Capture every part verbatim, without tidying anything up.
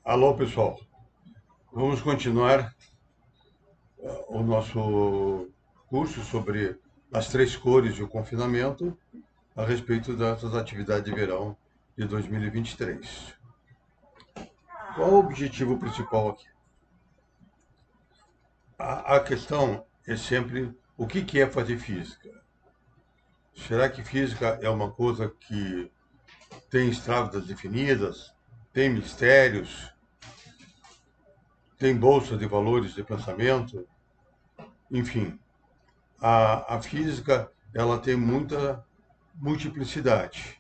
Alô, pessoal. Vamos continuar uh, o nosso curso sobre as três cores e o confinamento a respeito dessas atividades de verão de dois mil e vinte e três. Qual o objetivo principal aqui? A, a questão é sempre o que, que é fazer física. Será que física é uma coisa que tem estradas definidas, tem mistérios, tem bolsa de valores de pensamento? Enfim, a, a física ela tem muita multiplicidade.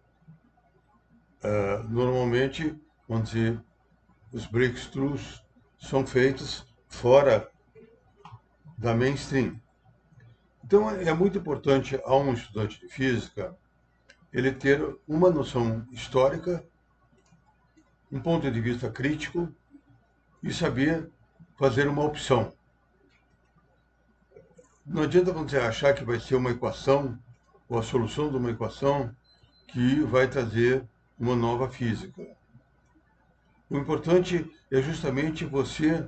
Uh, normalmente, vamos dizer, os breakthroughs são feitos fora da mainstream. Então, é muito importante a um estudante de física ele ter uma noção histórica, um ponto de vista crítico e saber fazer uma opção. Não adianta você achar que vai ser uma equação ou a solução de uma equação que vai trazer uma nova física. O importante é justamente você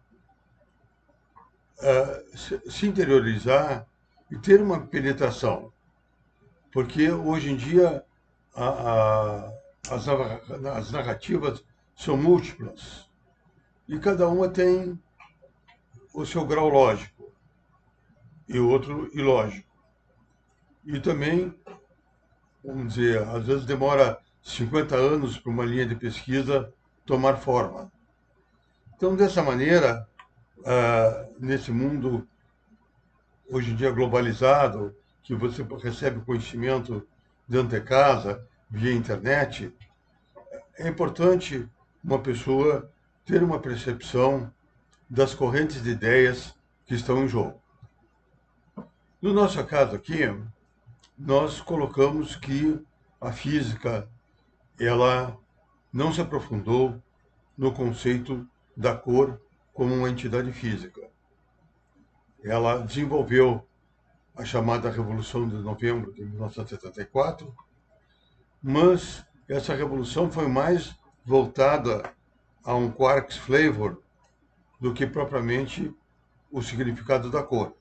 uh, se interiorizar e ter uma penetração. Porque hoje em dia a, a, as, as narrativas são múltiplas e cada uma tem o seu grau lógico e o outro ilógico. E também, vamos dizer, às vezes demora cinquenta anos para uma linha de pesquisa tomar forma. Então, dessa maneira, uh, nesse mundo hoje em dia globalizado, que você recebe conhecimento dentro de casa, via internet, é importante uma pessoa ter uma percepção das correntes de ideias que estão em jogo. No nosso caso aqui, nós colocamos que a física ela não se aprofundou no conceito da cor como uma entidade física. Ela desenvolveu a chamada Revolução de Novembro de mil novecentos e setenta e quatro, mas essa revolução foi mais voltada a um quarks flavor do que propriamente o significado da cor.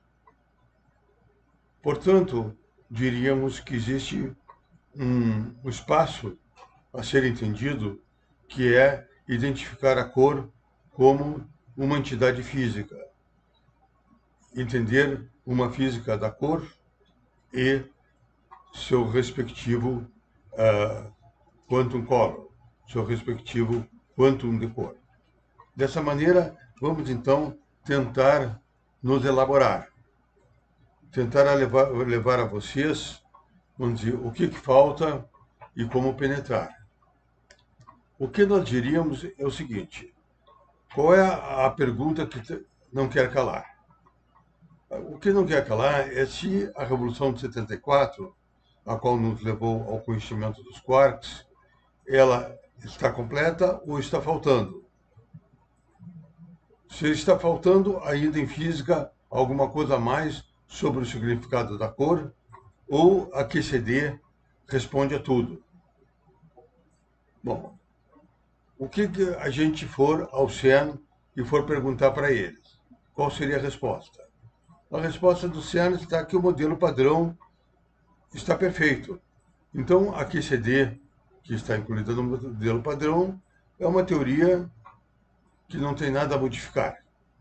Portanto, diríamos que existe um, um espaço a ser entendido que é identificar a cor como uma entidade física, entender uma física da cor e seu respectivo uh, quantum color, seu respectivo quantum de cor. Dessa maneira, vamos então tentar nos elaborar, tentar levar, levar a vocês, vamos dizer, o que, que falta e como penetrar. O que nós diríamos é o seguinte: qual é a, a pergunta que não quer calar? O que não quer calar é se a Revolução de setenta e quatro, a qual nos levou ao conhecimento dos quarks, ela está completa ou está faltando. Se está faltando ainda em física alguma coisa a mais sobre o significado da cor, ou a Q C D responde a tudo. Bom, o que, que a gente for ao CERN e for perguntar para eles? Qual seria a resposta? A resposta do CERN está que o modelo padrão está perfeito. Então, a Q C D, que está incluída no modelo padrão, é uma teoria que não tem nada a modificar.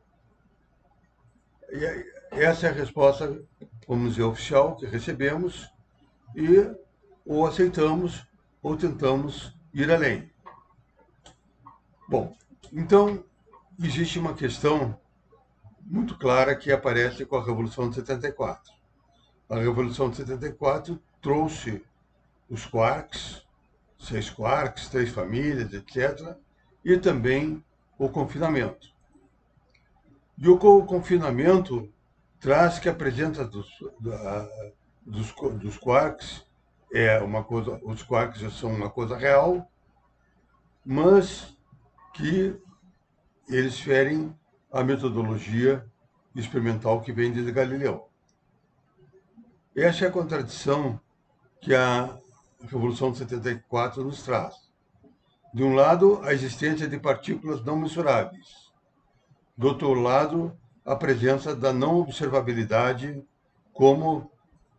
E essa é a resposta, vamos dizer, oficial que recebemos e ou aceitamos ou tentamos ir além. Bom, então existe uma questão muito clara que aparece com a Revolução de setenta e quatro. A Revolução de setenta e quatro trouxe os quarks, seis quarks, três famílias, etcétera, e também o confinamento. E o confinamento traz que a presença dos, dos, dos quarks é uma coisa, os quarks já são uma coisa real, mas que eles ferem a metodologia experimental que vem desde Galileu. Essa é a contradição que a Revolução de setenta e quatro nos traz. De um lado, a existência de partículas não mensuráveis. Do outro lado, a presença da não observabilidade como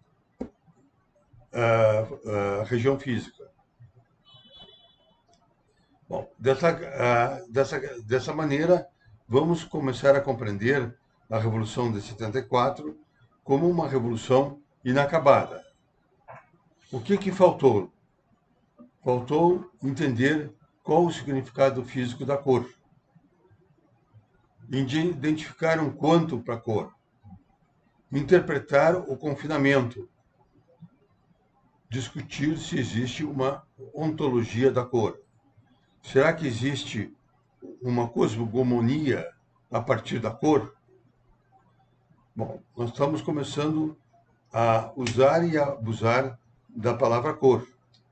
a, a região física. Bom, dessa, uh, dessa, dessa maneira, vamos começar a compreender a Revolução de setenta e quatro como uma revolução inacabada. O que, que faltou? Faltou entender qual o significado físico da cor, identificar um quanto para a cor, interpretar o confinamento, discutir se existe uma ontologia da cor. Será que existe uma cosmogonia a partir da cor? Bom, nós estamos começando a usar e a abusar da palavra cor.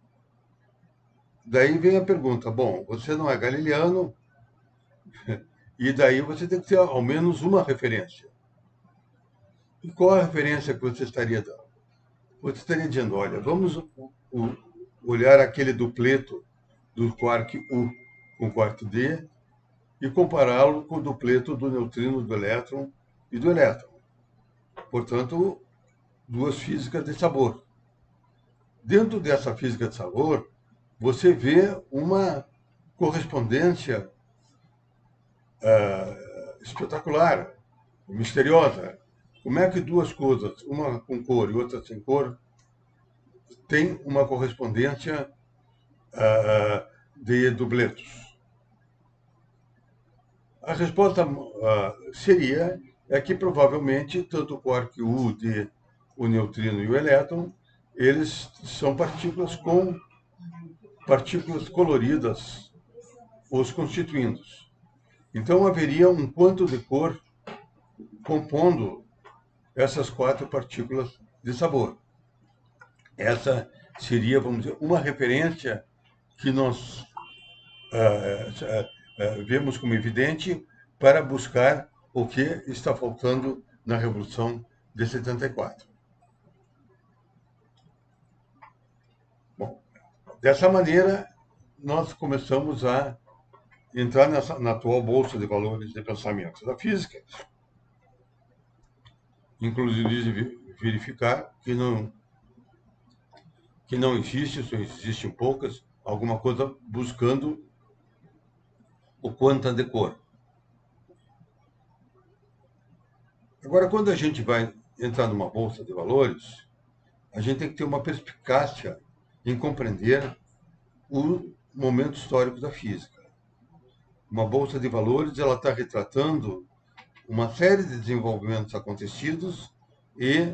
Daí vem a pergunta, bom, você não é galileano, e daí você tem que ter ao menos uma referência. E qual a referência que você estaria dando? Você estaria dizendo, olha, vamos olhar aquele dupleto do quark U com o quark D e compará-lo com o dupleto do neutrino, do elétron e do elétron. Portanto, duas físicas de sabor. Dentro dessa física de sabor, você vê uma correspondência uh, espetacular, misteriosa. Como é que duas coisas, uma com cor e outra sem cor, têm uma correspondência uh, de dupletos? A resposta uh, seria é que provavelmente tanto o quark U, D, o neutrino e o elétron, eles são partículas com partículas coloridas os constituindo. Então haveria um quanto de cor compondo essas quatro partículas de sabor. Essa seria, vamos dizer, uma referência que nós uh, uh, uh, vemos como evidente para buscar o que está faltando na Revolução de setenta e quatro. Bom, dessa maneira, nós começamos a entrar nessa, na atual Bolsa de Valores de Pensamento da Física, inclusive verificar que não, que não existe, só existem poucas, alguma coisa buscando o quanta de cor. Agora, quando a gente vai entrar numa bolsa de valores, a gente tem que ter uma perspicácia em compreender o momento histórico da física. Uma bolsa de valores, ela está retratando uma série de desenvolvimentos acontecidos e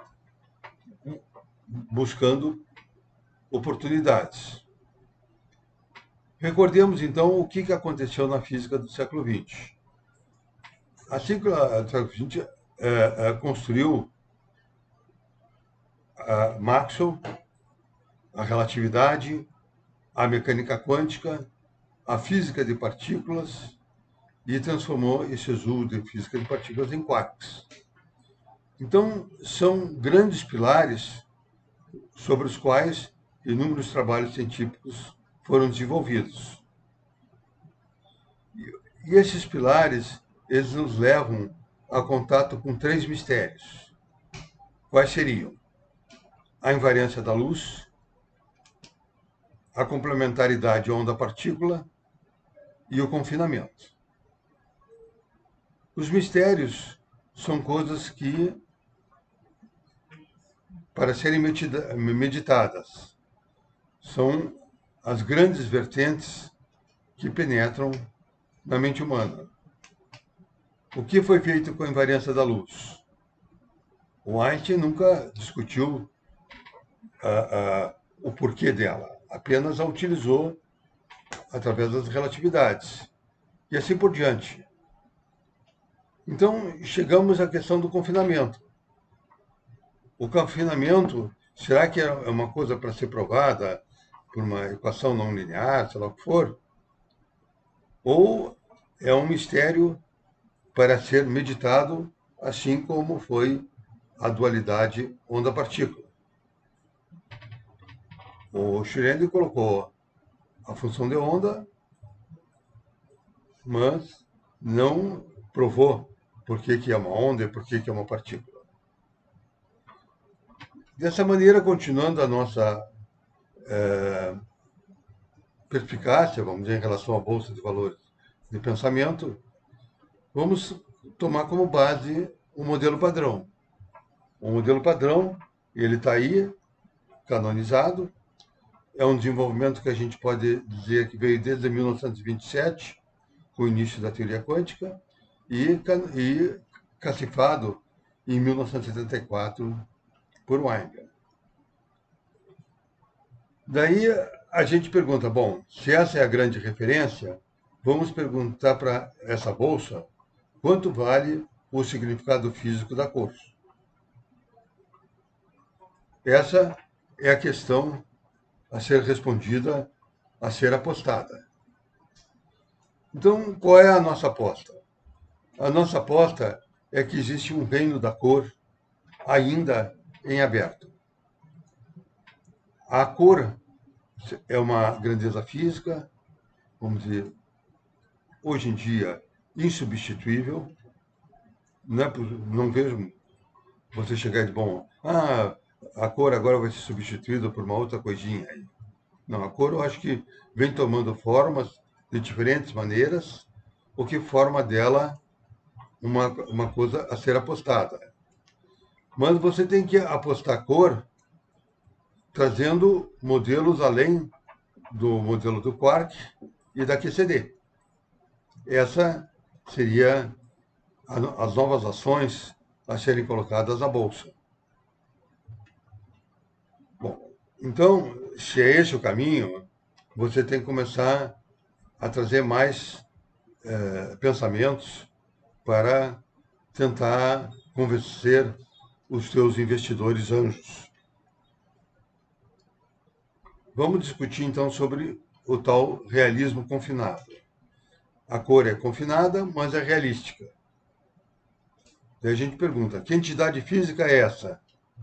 buscando oportunidades. Recordemos, então, o que aconteceu na física do século vinte. A física do século vinte é, é, construiu a Maxwell, a relatividade, a mecânica quântica, a física de partículas e transformou esse estudo de física de partículas em quarks. Então, são grandes pilares sobre os quais inúmeros trabalhos científicos foram desenvolvidos. E esses pilares, eles nos levam a contato com três mistérios. Quais seriam? A invariância da luz, a complementaridade onda-partícula e o confinamento. Os mistérios são coisas que, para serem meditadas, são as grandes vertentes que penetram na mente humana. O que foi feito com a invariância da luz? O Einstein nunca discutiu uh, uh, o porquê dela, apenas a utilizou através das relatividades, e assim por diante. Então, chegamos à questão do confinamento. O confinamento, será que é uma coisa para ser provada por uma equação não linear, sei lá o que for? Ou é um mistério para ser meditado, assim como foi a dualidade onda-partícula? O Schrödinger colocou a função de onda, mas não provou por que, que é uma onda e por que, que é uma partícula. Dessa maneira, continuando a nossa é, perspicácia, vamos dizer, em relação à Bolsa de Valores de pensamento, vamos tomar como base o modelo padrão. O modelo padrão, ele está aí, canonizado, é um desenvolvimento que a gente pode dizer que veio desde mil novecentos e vinte e sete, com o início da teoria quântica, e, e cacifado em mil novecentos e setenta e quatro por Weinberg. Daí a gente pergunta, bom, se essa é a grande referência, vamos perguntar para essa bolsa quanto vale o significado físico da cor. Essa é a questão a ser respondida, a ser apostada. Então, qual é a nossa aposta? A nossa aposta é que existe um reino da cor ainda em aberto. A cor é uma grandeza física, vamos dizer, hoje em dia, insubstituível. Não, é, não vejo você chegar de bom, ah, a cor agora vai ser substituída por uma outra coisinha aí. Não, a cor eu acho que vem tomando formas de diferentes maneiras, o que forma dela uma, uma coisa a ser apostada. Mas você tem que apostar cor trazendo modelos além do modelo do quark e da Q C D. Essa seria a, as novas ações a serem colocadas na bolsa. Bom, então, se é esse o caminho, você tem que começar a trazer mais eh, pensamentos para tentar convencer os seus investidores anjos. Vamos discutir então sobre o tal realismo confinado. A cor é confinada, mas é realística. Daí a gente pergunta, que entidade física é essa?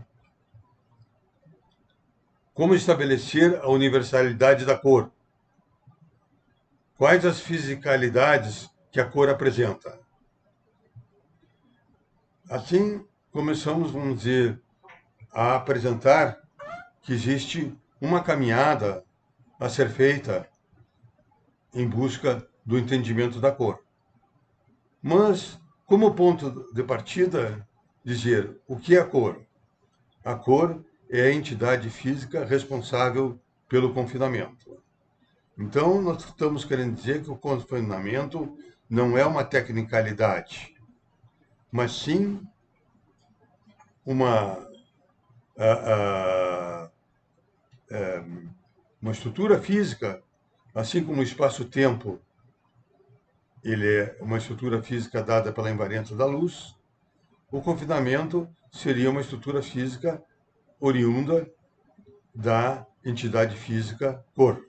Como estabelecer a universalidade da cor? Quais as fisicalidades que a cor apresenta? Assim, começamos, vamos dizer, a apresentar que existe uma caminhada a ser feita em busca do entendimento da cor. Mas, como ponto de partida, dizer o que é a cor? A cor é a entidade física responsável pelo confinamento. Então, nós estamos querendo dizer que o confinamento não é uma tecnicalidade, mas sim uma, a, a, a, uma estrutura física, assim como o espaço-tempo, ele é uma estrutura física dada pela invariância da luz, o confinamento seria uma estrutura física oriunda da entidade física cor.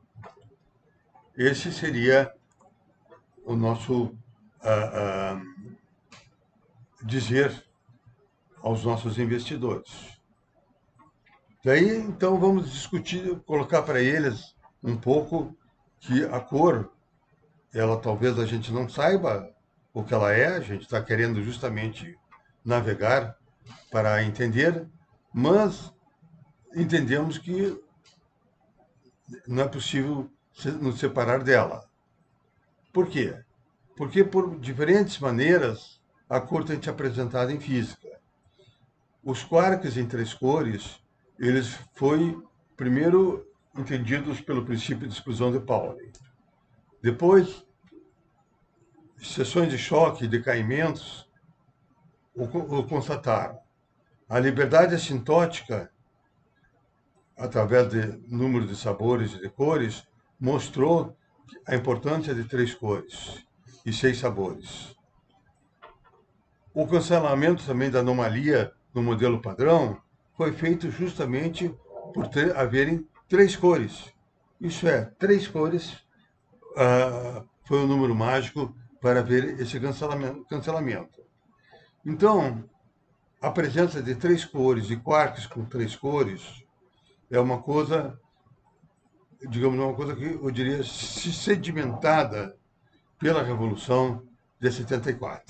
Esse seria o nosso ah, ah, dizer aos nossos investidores. Daí, então, vamos discutir, colocar para eles um pouco que a cor, ela talvez a gente não saiba o que ela é, a gente está querendo justamente navegar para entender, mas entendemos que não é possível nos separar dela. Por quê? Porque por diferentes maneiras a cor tem se apresentado em física. Os quarks em três cores, eles foram primeiro entendidos pelo princípio de exclusão de Pauli. Depois, seções de choque e decaimentos o, o constataram. A liberdade assintótica, através de número de sabores e de cores, mostrou a importância de três cores e seis sabores. O cancelamento também da anomalia no modelo padrão foi feito justamente por ter, haverem três cores. Isso é, três cores uh, foi o número mágico para ver esse cancelamento. cancelamento. Então, a presença de três cores e quarks com três cores é uma coisa digamos, uma coisa que eu diria sedimentada pela Revolução de setenta e quatro.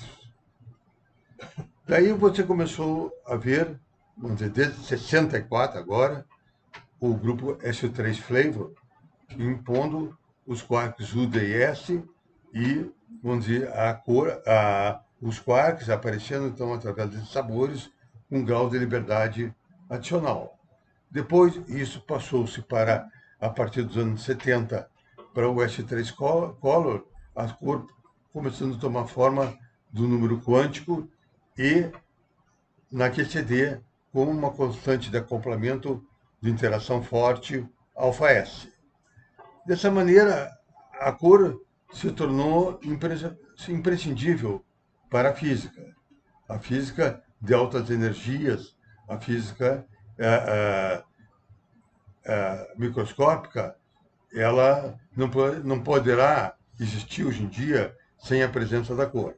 Daí você começou a ver, vamos dizer, desde sessenta e quatro agora, o grupo S três Flavor impondo os quarks U D e S e, vamos dizer, a cor, a, os quarks aparecendo então através de sabores com grau de liberdade adicional. Depois isso passou-se para, a partir dos anos setenta, para o S três Color, a cor começando a tomar forma do número quântico e na Q C D com uma constante de acoplamento de interação forte alfa S. Dessa maneira, a cor se tornou imprescindível para a física. A física de altas energias, a física é, é, é, microscópica, ela não, não poderá existir hoje em dia sem a presença da cor.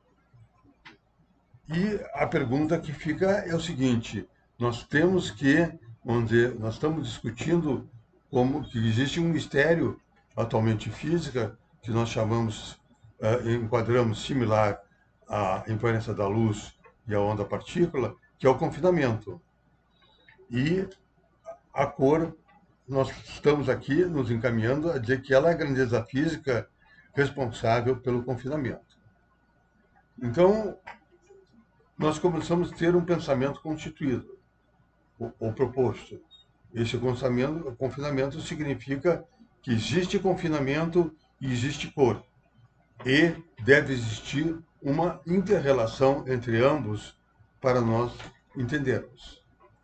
E a pergunta que fica é o seguinte: nós temos que, vamos dizer, nós estamos discutindo como que existe um mistério atualmente em física que nós chamamos, uh, enquadramos similar à invariância da luz e à onda partícula, que é o confinamento. E a cor, nós estamos aqui nos encaminhando a dizer que ela é a grandeza física responsável pelo confinamento. Então, nós começamos a ter um pensamento constituído, ou, ou proposto. Esse confinamento, confinamento significa que existe confinamento e existe cor. E deve existir uma inter-relação entre ambos para nós entendermos.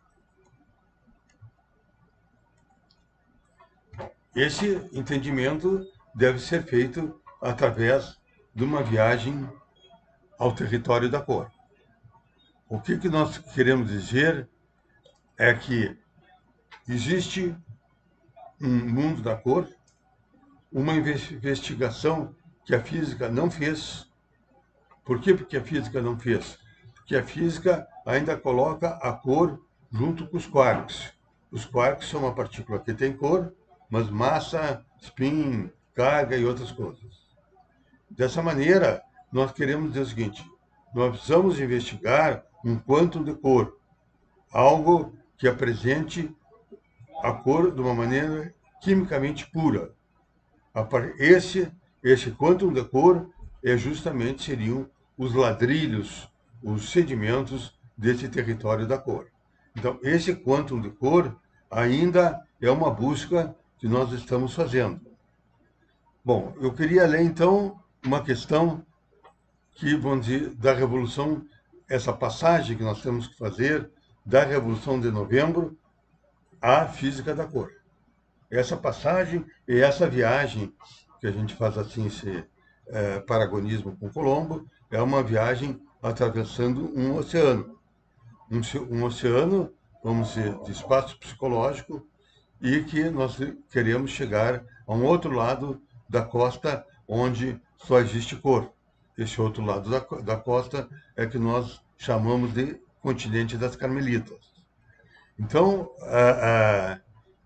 Esse entendimento deve ser feito através de uma viagem ao território da cor. O que, que nós queremos dizer é que existe um mundo da cor, uma investigação que a física não fez. Por quê? Porque a física não fez? Porque a física ainda coloca a cor junto com os quarks. Os quarks são uma partícula que tem cor, mas massa, spin, carga e outras coisas. Dessa maneira, nós queremos dizer o seguinte: nós precisamos investigar um quantum de cor, algo que apresente a cor de uma maneira quimicamente pura. Esse, esse quantum de cor é justamente seriam os ladrilhos, os sedimentos desse território da cor. Então, esse quantum de cor ainda é uma busca que nós estamos fazendo. Bom, eu queria ler então uma questão que, vamos dizer, da Revolução, essa passagem que nós temos que fazer da Revolução de Novembro à física da cor. Essa passagem e essa viagem que a gente faz assim, esse é, paragonismo com Colombo, é uma viagem atravessando um oceano. Um, um oceano, vamos dizer, de espaço psicológico, e que nós queremos chegar a um outro lado da costa onde só existe cor. Esse outro lado da, da costa é que nós chamamos de continente das Carmelitas. Então, a, a,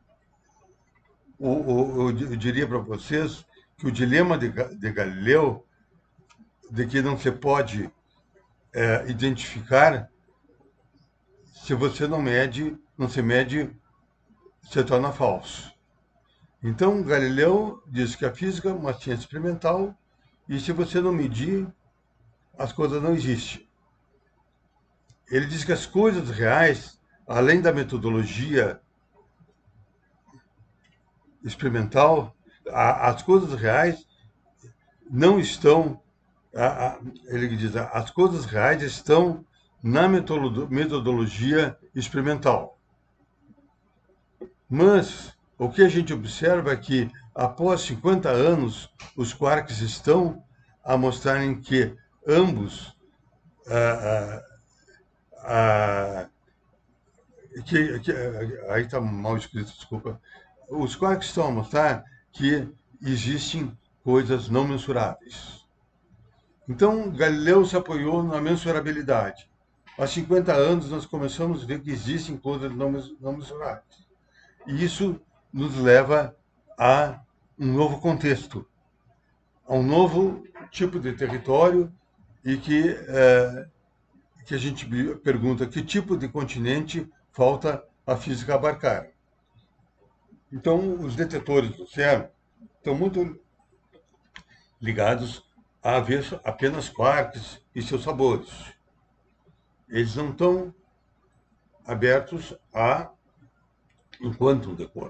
o, o, eu diria para vocês que o dilema de, de Galileu, de que não se pode é, identificar, se você não mede, não se mede, se torna falso. Então, Galileu diz que a física é uma ciência experimental e se você não medir, as coisas não existem. Ele diz que as coisas reais, além da metodologia experimental, as coisas reais não estão, ele diz, as coisas reais estão na metodologia experimental. Mas o que a gente observa é que, após cinquenta anos, os quarks estão a mostrarem que ambos, ah, ah, que, que, aí está mal escrito, desculpa, os quarks estão a mostrar que existem coisas não mensuráveis. Então, Galileu se apoiou na mensurabilidade. Há cinquenta anos, nós começamos a ver que existem coisas não mensuráveis. E isso nos leva a um novo contexto, a um novo tipo de território e que, é, que a gente pergunta que tipo de continente falta a física abarcar. Então, os detetores do CERN estão muito ligados a ver apenas quarks e seus sabores. Eles não estão abertos a um quantum de cor.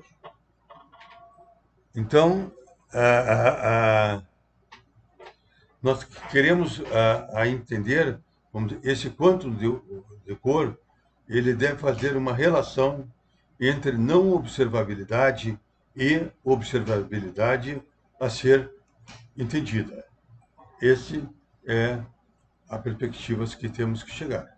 Então, a, a, a, nós queremos a, a entender, vamos dizer, esse quantum de, de cor, ele deve fazer uma relação entre não observabilidade e observabilidade a ser entendida. Esse é a perspectiva que temos que chegar.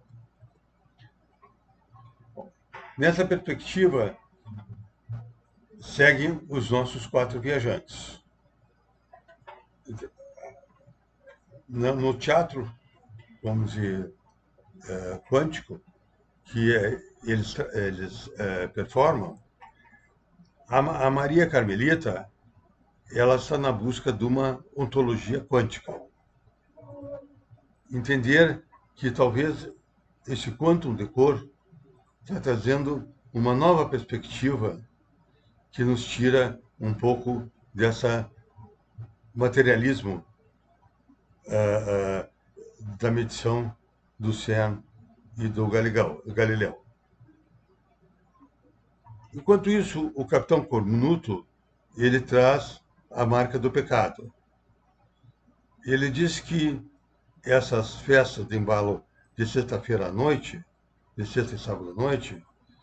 Nessa perspectiva, seguem os nossos quatro viajantes. No teatro, vamos dizer, é, quântico, que é, eles, eles é, performam, a, a Maria Carmelita, ela está na busca de uma ontologia quântica. Entender que talvez esse quantum de cor está trazendo uma nova perspectiva que nos tira um pouco dessa materialismo uh, uh, da medição do CERN e do Galileu. Enquanto isso, o capitão Cornuto, ele traz a marca do pecado. Ele diz que essas festas de embalo de sexta-feira à noite, de sexta e sábado à noite,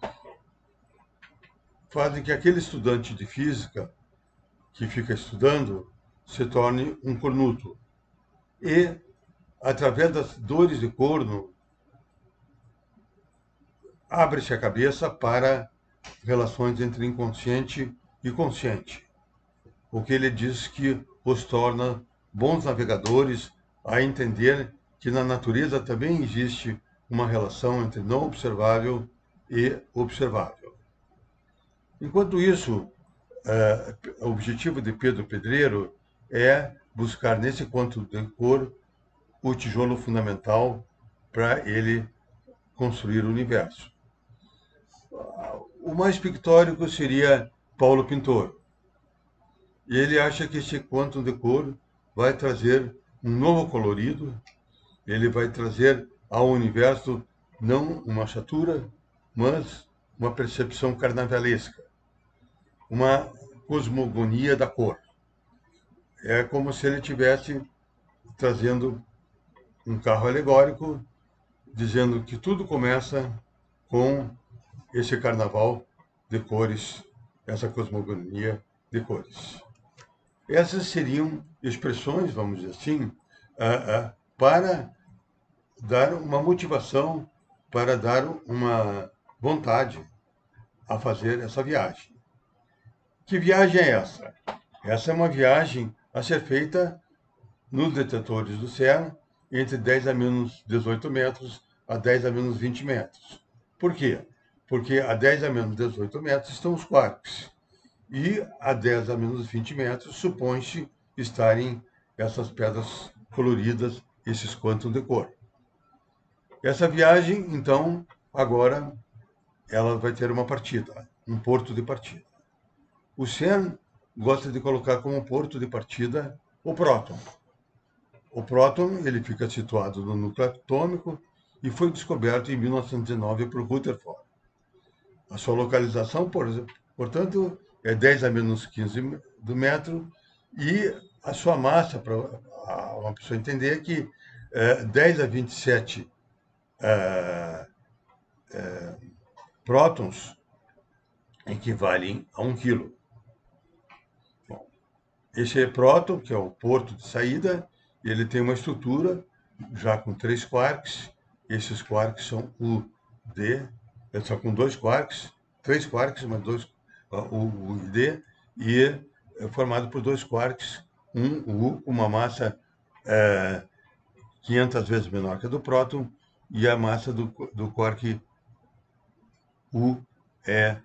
fazem que aquele estudante de física que fica estudando se torne um cornuto. E, através das dores de corno, abre-se a cabeça para relações entre inconsciente e consciente. O que ele diz que os torna bons navegadores a entender que na natureza também existe uma relação entre não observável e observável. Enquanto isso, é, o objetivo de Pedro Pedreiro é buscar nesse quantum de cor o tijolo fundamental para ele construir o universo. O mais pictórico seria Paulo Pintor. E ele acha que esse quantum de cor vai trazer um novo colorido, ele vai trazer ao universo não uma chatura, mas uma percepção carnavalesca, uma cosmogonia da cor. É como se ele estivesse trazendo um carro alegórico, dizendo que tudo começa com esse carnaval de cores, essa cosmogonia de cores. Essas seriam expressões, vamos dizer assim, uh, uh, para dar uma motivação, para dar uma vontade a fazer essa viagem. Que viagem é essa? Essa é uma viagem a ser feita nos detetores do CERN entre dez a menos dezoito metros a dez a menos vinte metros. Por quê? Porque a dez a menos dezoito metros estão os quarks. E a dez a menos vinte metros supõe-se estarem essas pedras coloridas, esses quantum de cor. Essa viagem, então, agora, ela vai ter uma partida, um porto de partida. O CERN gosta de colocar como porto de partida o próton. O próton ele fica situado no núcleo atômico e foi descoberto em mil novecentos e nove por Rutherford. A sua localização, por exemplo, portanto, é dez a menos quinze do metro e a sua massa, para uma pessoa entender que é, dez a vinte e sete é, é, prótons equivalem a um quilo. Bom, esse próton, que é o porto de saída, ele tem uma estrutura já com três quarks. Esses quarks são U D, só com dois quarks, três quarks, mas dois U e D, e é formado por dois quarks, um U, uma massa é, quinhentas vezes menor que a do próton, e a massa do, do quark U é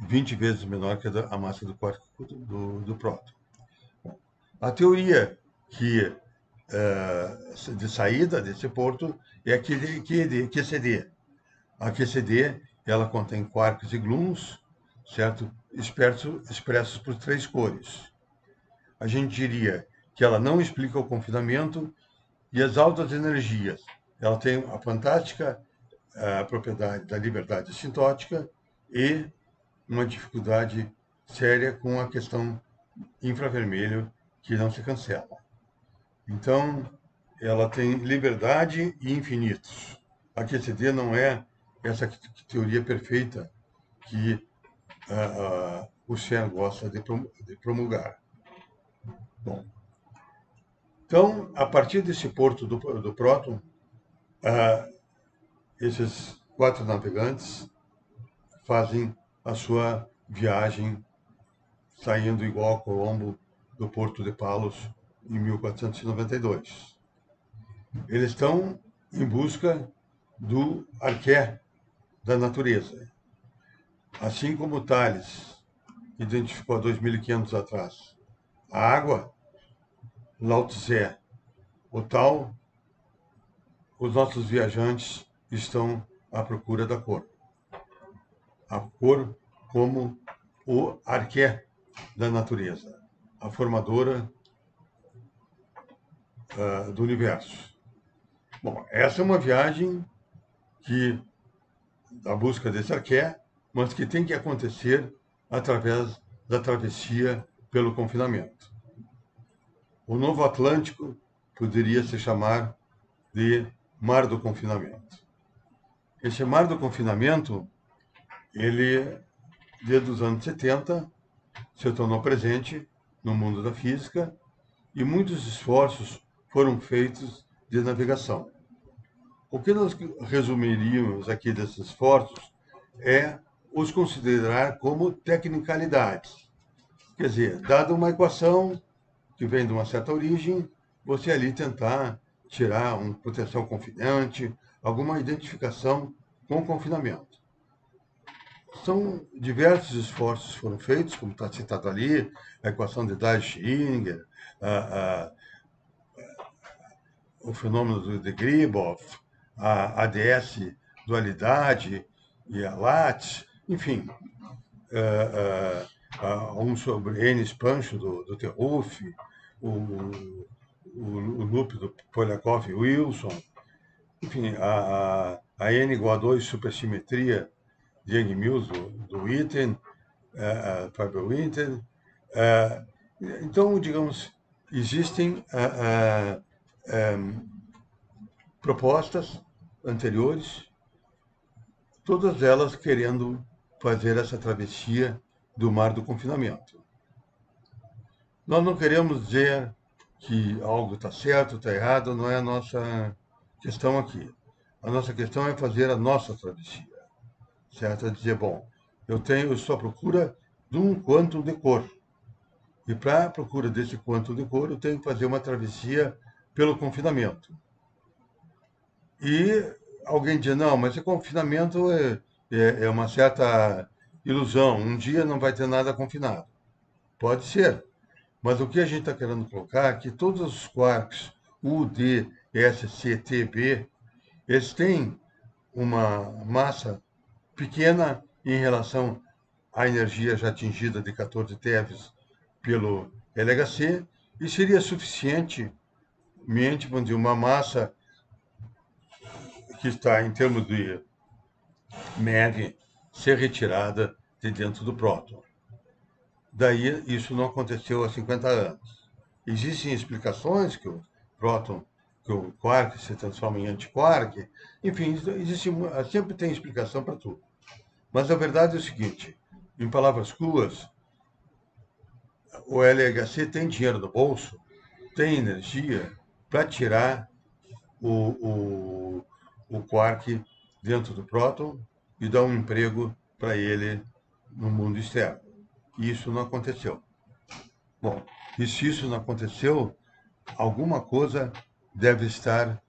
vinte vezes menor que a, da, a massa do quark do, do próton. Bom, a teoria que uh, de saída desse porto é a Q C D. A Q C D ela contém quarks e gluons, certo? Expressos, expressos por três cores. A gente diria que ela não explica o confinamento e as altas energias. Ela tem a fantástica a propriedade da liberdade assintótica e uma dificuldade séria com a questão infravermelho que não se cancela. Então, ela tem liberdade e infinitos. A Q C D não é essa teoria perfeita que uh, uh, o CERN gosta de promulgar. Bom, então, a partir desse porto do, do próton, uh, esses quatro navegantes fazem a sua viagem saindo igual a Colombo do Porto de Palos em mil quatrocentos e noventa e dois. Eles estão em busca do arqué da natureza. Assim como Thales identificou há dois mil e quinhentos atrás a água, Lao Tse, o tal, os nossos viajantes estão à procura da cor. A cor como o arqué da natureza, a formadora uh, do universo. Bom, essa é uma viagem que a busca desse arqué, mas que tem que acontecer através da travessia pelo confinamento. O Novo Atlântico poderia se chamar de Mar do Confinamento. Esse Mar do Confinamento, ele, desde os anos setenta, se tornou presente no mundo da física e muitos esforços foram feitos de navegação. O que nós resumiríamos aqui desses esforços é os considerar como tecnicalidades. Quer dizer, dada uma equação que vem de uma certa origem, você ali tentar tirar um potencial confinante, alguma identificação com o confinamento. São diversos esforços foram feitos, como está citado ali, a equação de Dye-Schrödinger, a, a, o fenômeno de Gribov, a ADS dualidade e a Lattice, enfim, uh, uh, um sobre N expanso do, do Terruff, o, o, o loop do Polyakov e Wilson, enfim, a, a, a N igual a dois supersimetria de Yang-Mills do, do Witten, uh, uh, Faber Witten. Uh, então, digamos, existem uh, uh, um, propostas anteriores, todas elas querendo fazer essa travessia do mar do confinamento. Nós não queremos dizer que algo está certo, está errado, não é a nossa questão aqui. A nossa questão é fazer a nossa travessia, certo? É dizer, bom, eu tenho, eu estou à procura de um quantum de cor. E para a procura desse quantum de cor, eu tenho que fazer uma travessia pelo confinamento. E alguém diz, não, mas esse confinamento é, é, é uma certa ilusão. Um dia não vai ter nada confinado. Pode ser. Mas o que a gente está querendo colocar é que todos os quarks U, D, S, C, T, B, eles têm uma massa pequena em relação à energia já atingida de quatorze TeVs pelo L H C, e seria suficiente de uma massa que está em termos de MEV ser retirada de dentro do próton. Daí, isso não aconteceu há cinquenta anos. Existem explicações que o próton, que o quark se transforma em antiquark, enfim, existe, sempre tem explicação para tudo. Mas a verdade é o seguinte, em palavras cruas, o L H C tem dinheiro no bolso, tem energia para tirar o, o, o quark dentro do próton e dar um emprego para ele no mundo externo. E isso não aconteceu. Bom, e se isso não aconteceu, alguma coisa deve estar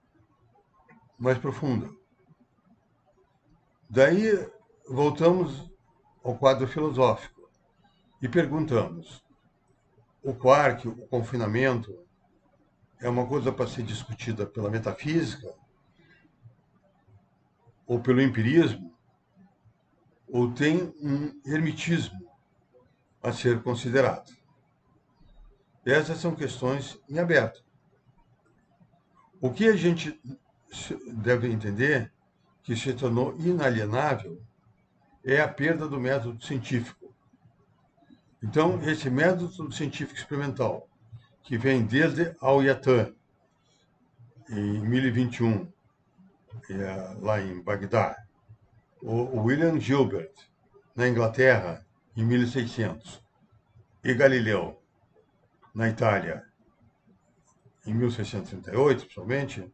mais profunda. Daí, voltamos ao quadro filosófico e perguntamos: o quark, o confinamento, é uma coisa para ser discutida pela metafísica ou pelo empirismo, ou tem um hermetismo a ser considerado? Essas são questões em aberto. O que a gente deve entender que se tornou inalienável é a perda do método científico. Então, esse método científico experimental, que vem desde Al-Yatan, em mil e vinte e um, lá em Bagdá, o William Gilbert, na Inglaterra, em mil e seiscentos, e Galileu, na Itália, em mil seiscentos e trinta e oito, principalmente,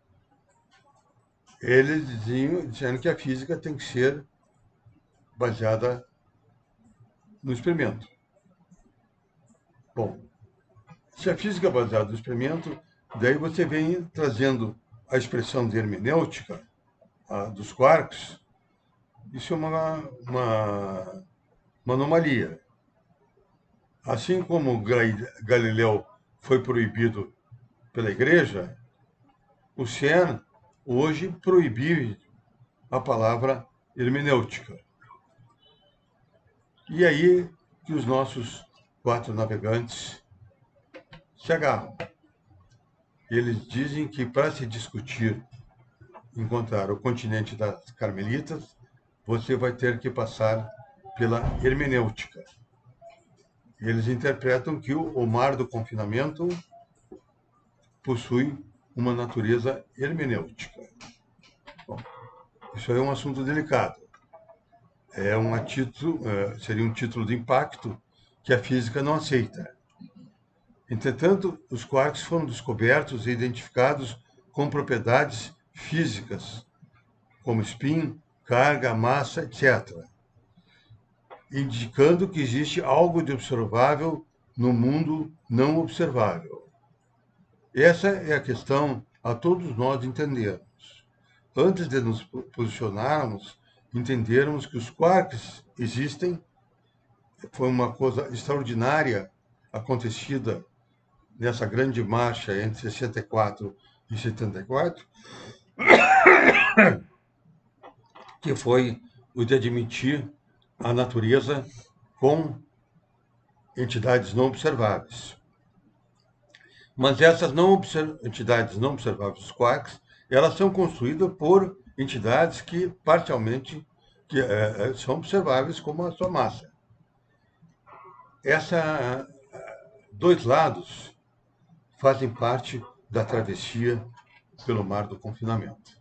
eles diziam, dizendo que a física tem que ser baseada no experimento. Bom, se a física é baseada no experimento, daí você vem trazendo a expressão de hermenêutica a, dos quarks. Isso é uma, uma, uma anomalia. Assim como Galileu foi proibido pela Igreja, o C E R N hoje proibiu a palavra hermenêutica. E aí que os nossos quatro navegantes se agarram. Eles dizem que para se discutir, encontrar o continente das Carmelitas, você vai ter que passar pela hermenêutica. Eles interpretam que o mar do confinamento possui uma natureza hermenêutica. Bom, isso é um assunto delicado. É um título, seria um título de impacto que a física não aceita. Entretanto, os quarks foram descobertos e identificados com propriedades físicas, como spin, carga, massa, etcétera, indicando que existe algo de observável no mundo não observável. Essa é a questão a todos nós entendermos. Antes de nos posicionarmos, entendermos que os quarks existem, foi uma coisa extraordinária acontecida nessa grande marcha entre sessenta e quatro e setenta e quatro, que foi o de admitir a natureza com entidades não observáveis. Mas essas não entidades não observáveis, os quarks, elas são construídas por entidades que parcialmente que, é, são observáveis como a sua massa. Essa, dois lados fazem parte da travessia pelo mar do confinamento.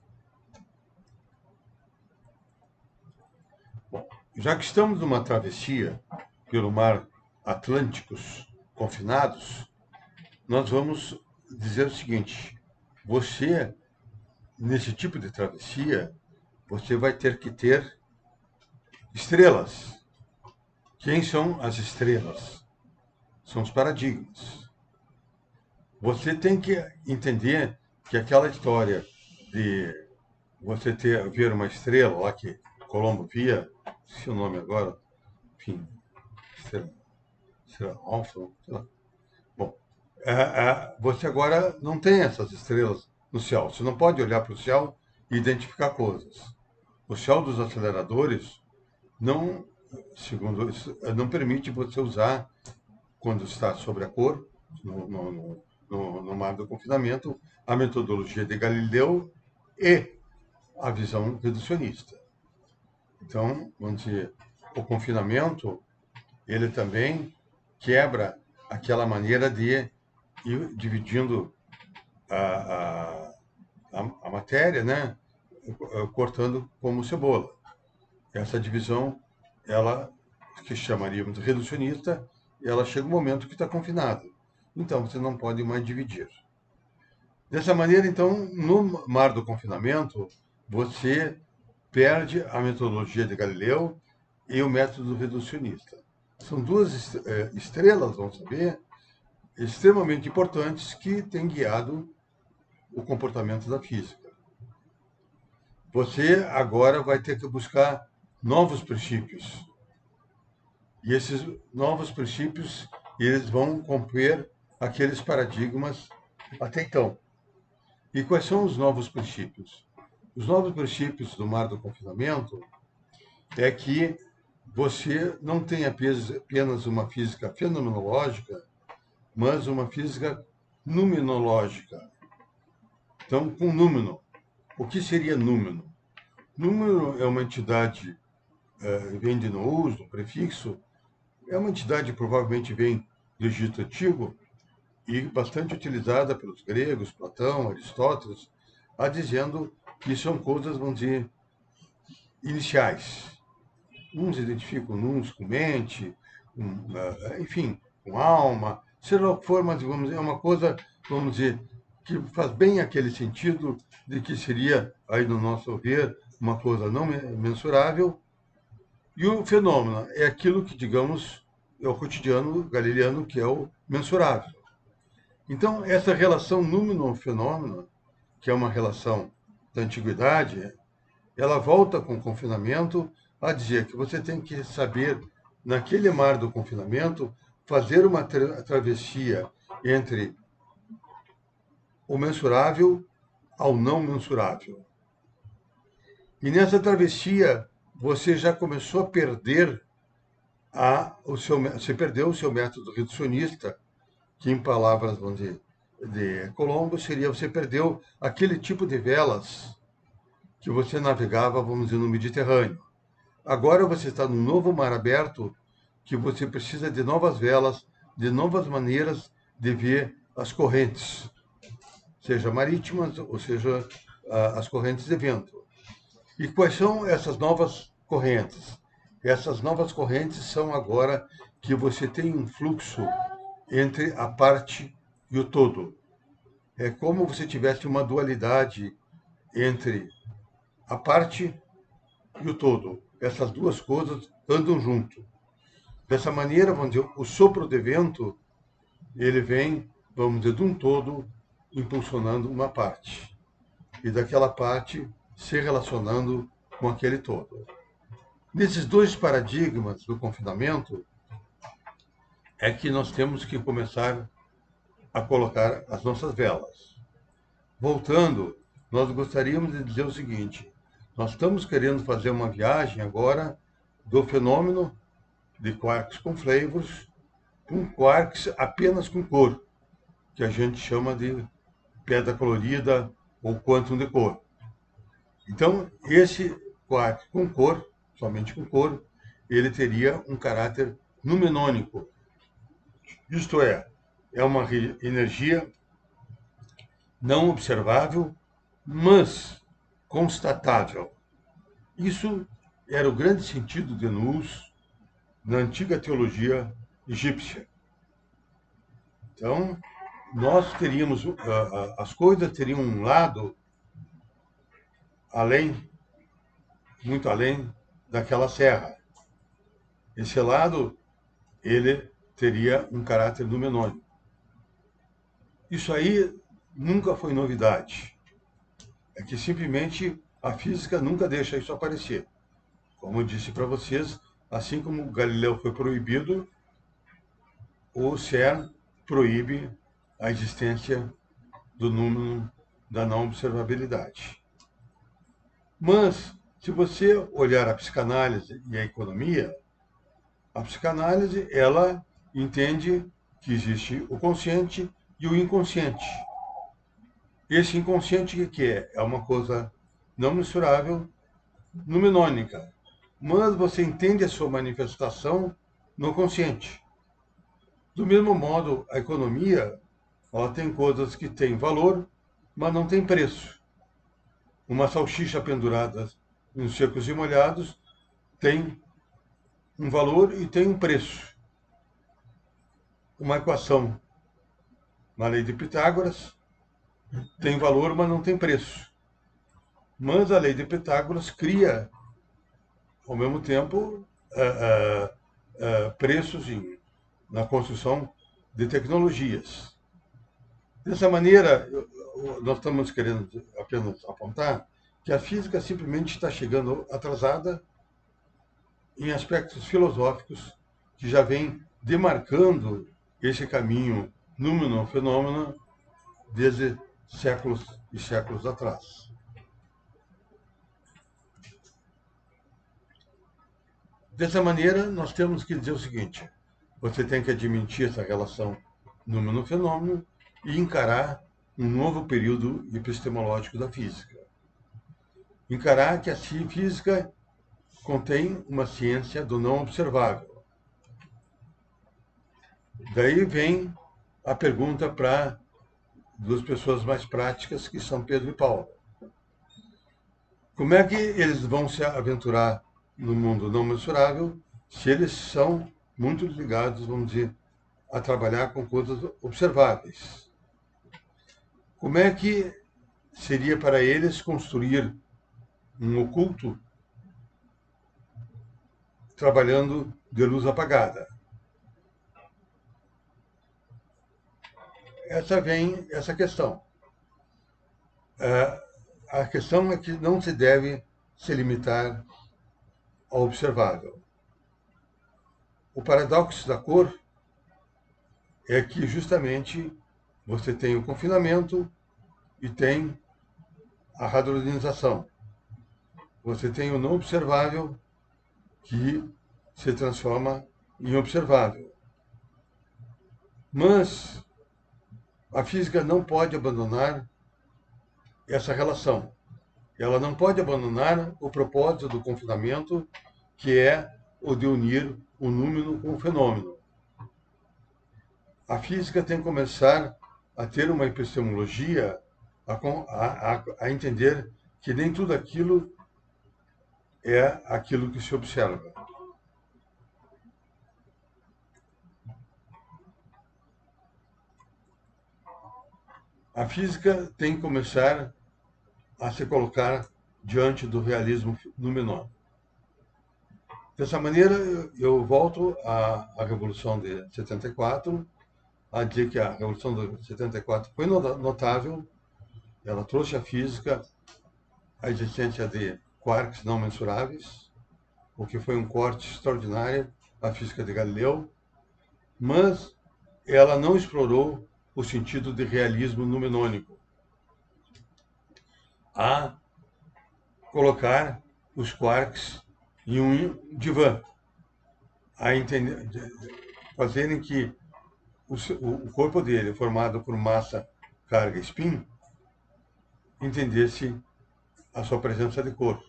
Bom, já que estamos numa travessia pelo mar Atlânticos confinados, nós vamos dizer o seguinte: você, nesse tipo de travessia, você vai ter que ter estrelas. Quem são as estrelas? São os paradigmas. Você tem que entender que aquela história de você ter, ver uma estrela, lá que Colombo via, se o nome agora, enfim, estrela, estrela Alfa, sei lá. Bom, é, é, você agora não tem essas estrelas no céu. Você não pode olhar para o céu e identificar coisas. O céu dos aceleradores não, segundo isso, não permite você usar, quando está sobre a cor, no, no, no, no mar do confinamento, a metodologia de Galileu e a visão reducionista. Então, vamos dizer, o confinamento, ele também quebra aquela maneira de ir dividindo a, a, a matéria, né? Cortando como cebola. Essa divisão, ela, que chamaríamos de reducionista, ela chega um momento que está confinada. Então, você não pode mais dividir. Dessa maneira, então, no mar do confinamento, você perde a metodologia de Galileu e o método reducionista. São duas estrelas, vamos saber, extremamente importantes que têm guiado o comportamento da física. Você agora vai ter que buscar novos princípios E esses novos princípios, eles vão romper aqueles paradigmas até então. E quais são os novos princípios? Os novos princípios do mar do confinamento é que você não tem apenas uma física fenomenológica, mas uma física numinológica. Então, com número. O que seria número? Número é uma entidade, é, vem de nous, do prefixo, é uma entidade que provavelmente vem do Egito Antigo e bastante utilizada pelos gregos, Platão, Aristóteles, a dizendo que são coisas, vamos dizer, iniciais. Uns identificam uns com mente, com, enfim, com alma, seja lá o que for, mas vamos dizer, é uma coisa, vamos dizer, que faz bem aquele sentido de que seria, aí no nosso ver, uma coisa não mensurável. E o fenômeno é aquilo que, digamos, é o cotidiano galileano, que é o mensurável. Então, essa relação númeno-fenômeno, que é uma relação da antiguidade, ela volta com o confinamento a dizer que você tem que saber, naquele mar do confinamento, fazer uma tra travessia entre o mensurável ao não mensurável. E nessa travessia, você já começou a perder a, o seu, você perdeu o seu método reducionista, que em palavras, vamos dizer, de Colombo, seria você perdeu aquele tipo de velas que você navegava, vamos dizer, no Mediterrâneo. Agora você está num novo mar aberto que você precisa de novas velas, de novas maneiras de ver as correntes, seja marítimas ou seja as correntes de vento. E quais são essas novas correntes? Essas novas correntes são agora que você tem um fluxo entre a parte e o todo. É como se tivesse uma dualidade entre a parte e o todo. Essas duas coisas andam junto. Dessa maneira, vamos dizer, o sopro de vento, ele vem, vamos dizer, de um todo, impulsionando uma parte. E daquela parte se relacionando com aquele todo. Nesses dois paradigmas do confinamento, é que nós temos que começar a colocar as nossas velas. Voltando, nós gostaríamos de dizer o seguinte: nós estamos querendo fazer uma viagem agora do fenômeno de quarks com flavors, com quarks apenas com cor, que a gente chama de pedra colorida ou quantum de cor. Então, esse quark com cor, somente com cor, ele teria um caráter numenônico. Isto é, é uma energia não observável, mas constatável. Isso era o grande sentido de nous na antiga teologia egípcia. Então, nós teríamos, as coisas teriam um lado além, muito além daquela serra. Esse lado, ele teria um caráter numenônico. Isso aí nunca foi novidade. É que simplesmente a física nunca deixa isso aparecer. Como eu disse para vocês, assim como o Galileu foi proibido, o CERN proíbe a existência do número da não observabilidade. Mas, se você olhar a psicanálise e a economia, a psicanálise, ela entende que existe o consciente e o inconsciente. Esse inconsciente, o que é? É uma coisa não mensurável, numenônica. Mas você entende a sua manifestação no consciente. Do mesmo modo, a economia, ela tem coisas que têm valor, mas não tem preço. Uma salsicha pendurada nos secos e molhados tem um valor e tem um preço. Uma equação na lei de Pitágoras tem valor, mas não tem preço. Mas a lei de Pitágoras cria, ao mesmo tempo, uh, uh, uh, preços em, na construção de tecnologias. Dessa maneira, nós estamos querendo apenas apontar que a física simplesmente está chegando atrasada em aspectos filosóficos que já vem demarcando esse caminho númeno-fenômeno desde séculos e séculos atrás. Dessa maneira, nós temos que dizer o seguinte: você tem que admitir essa relação númeno-fenômeno e encarar um novo período epistemológico da física. Encarar que a física contém uma ciência do não observável. Daí vem a pergunta para duas pessoas mais práticas, que são Pedro e Paulo. Como é que eles vão se aventurar no mundo não mensurável se eles são muito ligados, vamos dizer, a trabalhar com coisas observáveis? Como é que seria para eles construir um oculto trabalhando de luz apagada? Essa vem essa questão. A questão é que não se deve se limitar ao observável. O paradoxo da cor é que justamente você tem o confinamento e tem a radonização. Você tem o não observável que se transforma em observável. Mas a física não pode abandonar essa relação. Ela não pode abandonar o propósito do confinamento, que é o de unir o número com o fenômeno. A física tem que começar a ter uma epistemologia, a, a, a entender que nem tudo aquilo é aquilo que se observa. A física tem que começar a se colocar diante do realismo númeno. Dessa maneira, eu volto à, à Revolução de setenta e quatro, a dizer que a Revolução de setenta e quatro foi notável. Ela trouxe à física a existência de quarks não mensuráveis, o que foi um corte extraordinário à física de Galileu, mas ela não explorou o sentido de realismo numenônico, a colocar os quarks em um divã, a entender, fazerem que o, o corpo dele, formado por massa, carga e spin, entendesse a sua presença de cor.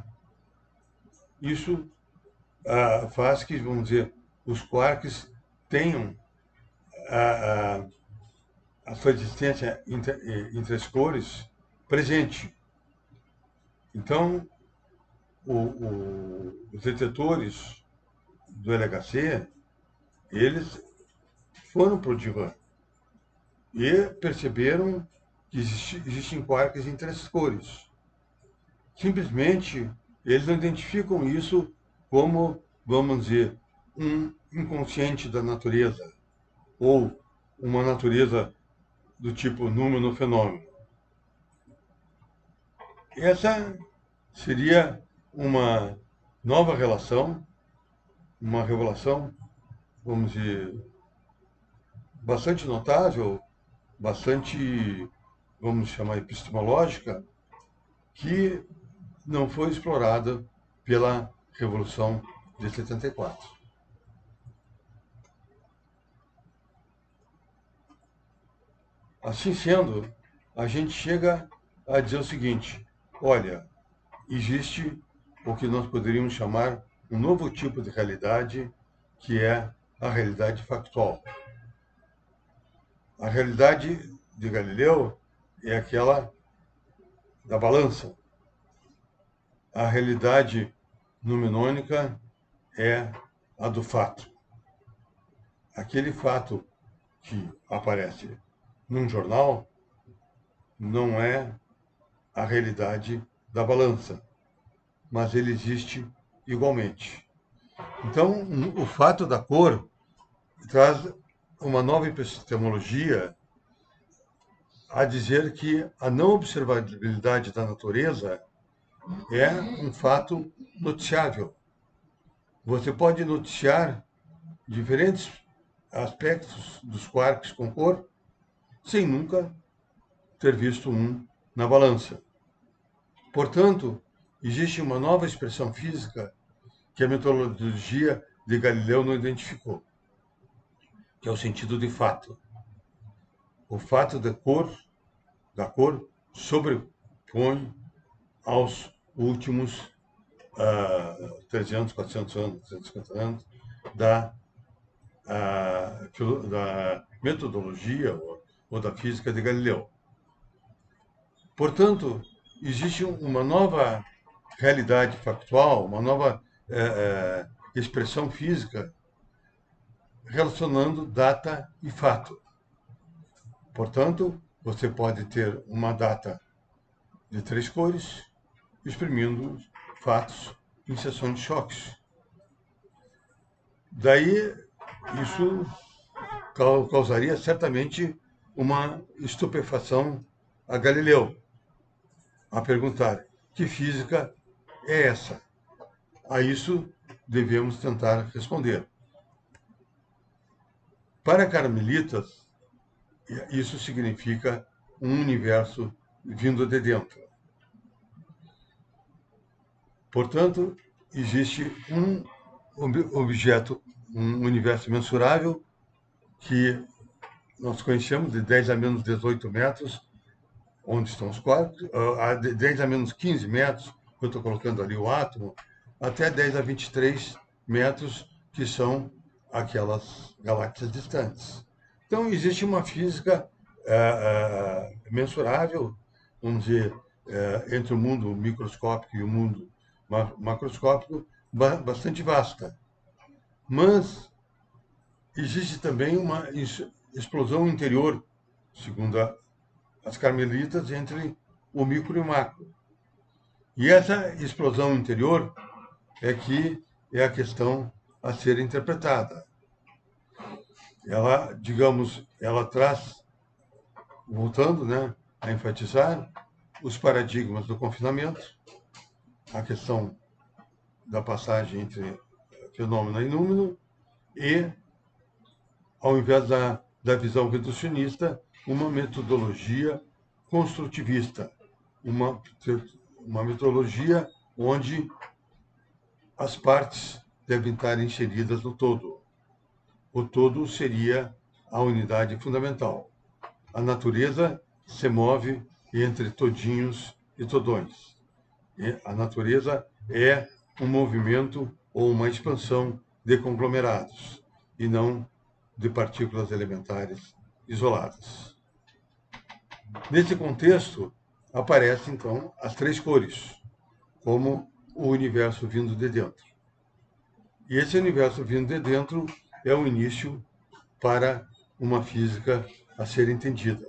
Isso ah, faz que, vamos dizer, os quarks tenham a, a, a sua existência entre, entre as cores presente. Então, o, o, os detectores do L H C, eles foram para o divã e perceberam que existe, existem quarks em três cores. Simplesmente, eles não identificam isso como, vamos dizer, um inconsciente da natureza ou uma natureza do tipo númeno-fenômeno. Essa seria uma nova relação, uma revelação, vamos dizer, bastante notável, bastante, vamos chamar, epistemológica, que não foi explorada pela Revolução de setenta e quatro. Assim sendo, a gente chega a dizer o seguinte: olha, existe o que nós poderíamos chamar um novo tipo de realidade, que é a realidade factual. A realidade de Galileu é aquela da balança. A realidade numenônica é a do fato. Aquele fato que aparece num jornal não é a realidade da balança, mas ele existe igualmente. Então, o fato da cor traz uma nova epistemologia a dizer que a não observabilidade da natureza é um fato noticiável. Você pode noticiar diferentes aspectos dos quarks com cor, sem nunca ter visto um na balança. Portanto, existe uma nova expressão física que a metodologia de Galileu não identificou, que é o sentido de fato. O fato da cor, da cor sobrepõe aos últimos uh, trezentos, quatrocentos anos, trezentos e cinquenta anos da, uh, da metodologia ou, ou da física de Galileu. Portanto, existe uma nova realidade factual, uma nova é, é, expressão física relacionando data e fato. Portanto, você pode ter uma data de três cores exprimindo fatos em seções de choques. Daí, isso causaria certamente uma estupefação a Galileu, a perguntar: que física é essa? A isso devemos tentar responder. Para carmelitas, isso significa um universo vindo de dentro. Portanto, existe um objeto, um universo mensurável, que nós conhecemos de dez a menos dezoito metros, onde estão os quarks, de dez a menos quinze metros, eu estou colocando ali o átomo, até dez a vinte e três metros, que são aquelas galáxias distantes. Então, existe uma física é, é, mensurável, vamos dizer, é, entre o mundo microscópico e o mundo macroscópico, bastante vasta. Mas existe também uma explosão interior, segundo a, as carmelitas, entre o micro e o macro. E essa explosão interior é que é a questão a ser interpretada. Ela, digamos, ela traz, voltando, né, a enfatizar os paradigmas do confinamento, a questão da passagem entre fenômeno e número, e, ao invés da, da visão reducionista, uma metodologia construtivista, uma, uma metodologia onde as partes devem estar inseridas no todo. O todo seria a unidade fundamental. A natureza se move entre todinhos e todões. E a natureza é um movimento ou uma expansão de conglomerados, e não de partículas elementares isoladas. Nesse contexto, aparecem, então, as três cores, como o universo vindo de dentro. E esse universo vindo de dentro é o início para uma física a ser entendida.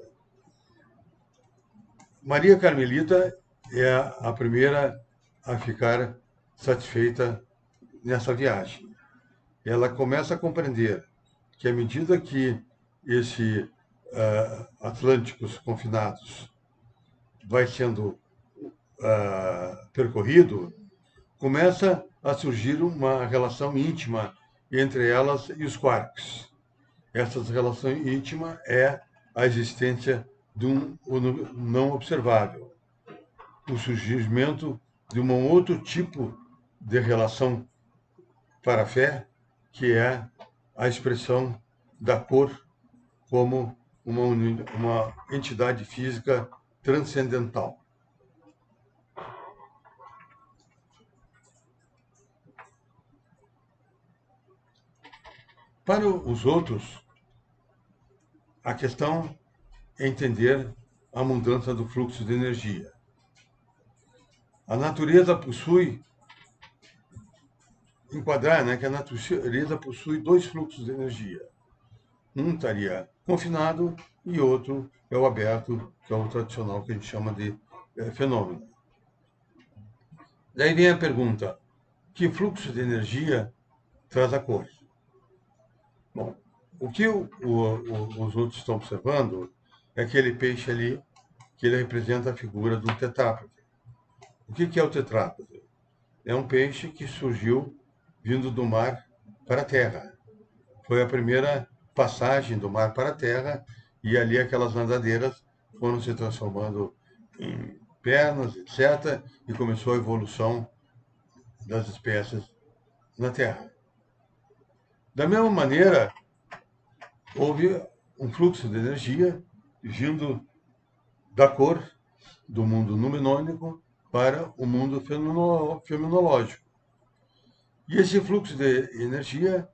Maria Carmelita é a primeira a ficar satisfeita nessa viagem. Ela começa a compreender que, à medida que esse uh, Atlânticos confinados vai sendo uh, percorrido, começa a surgir uma relação íntima entre elas e os quarks. Essa relação íntima é a existência de um não observável, o surgimento de um outro tipo de relação para a fé, que é a expressão da cor como uma, uma entidade física transcendental. Para os outros, a questão é entender a mudança do fluxo de energia. A natureza possui, enquadrar, né, que a natureza possui dois fluxos de energia. Um estaria confinado e outro é o aberto, que é o tradicional que a gente chama de é, fenômeno. Daí vem a pergunta: que fluxo de energia traz a cor? Bom, o que o, o, os outros estão observando é aquele peixe ali, que ele representa a figura do tetrápode. O que, que é o tetrápode? É um peixe que surgiu vindo do mar para a terra. foi a primeira passagem do mar para a terra, e ali aquelas nadadeiras foram se transformando em pernas, etcétera, e começou a evolução das espécies na Terra. Da mesma maneira, houve um fluxo de energia vindo da cor do mundo numenônico para o mundo fenomenológico. E esse fluxo de energia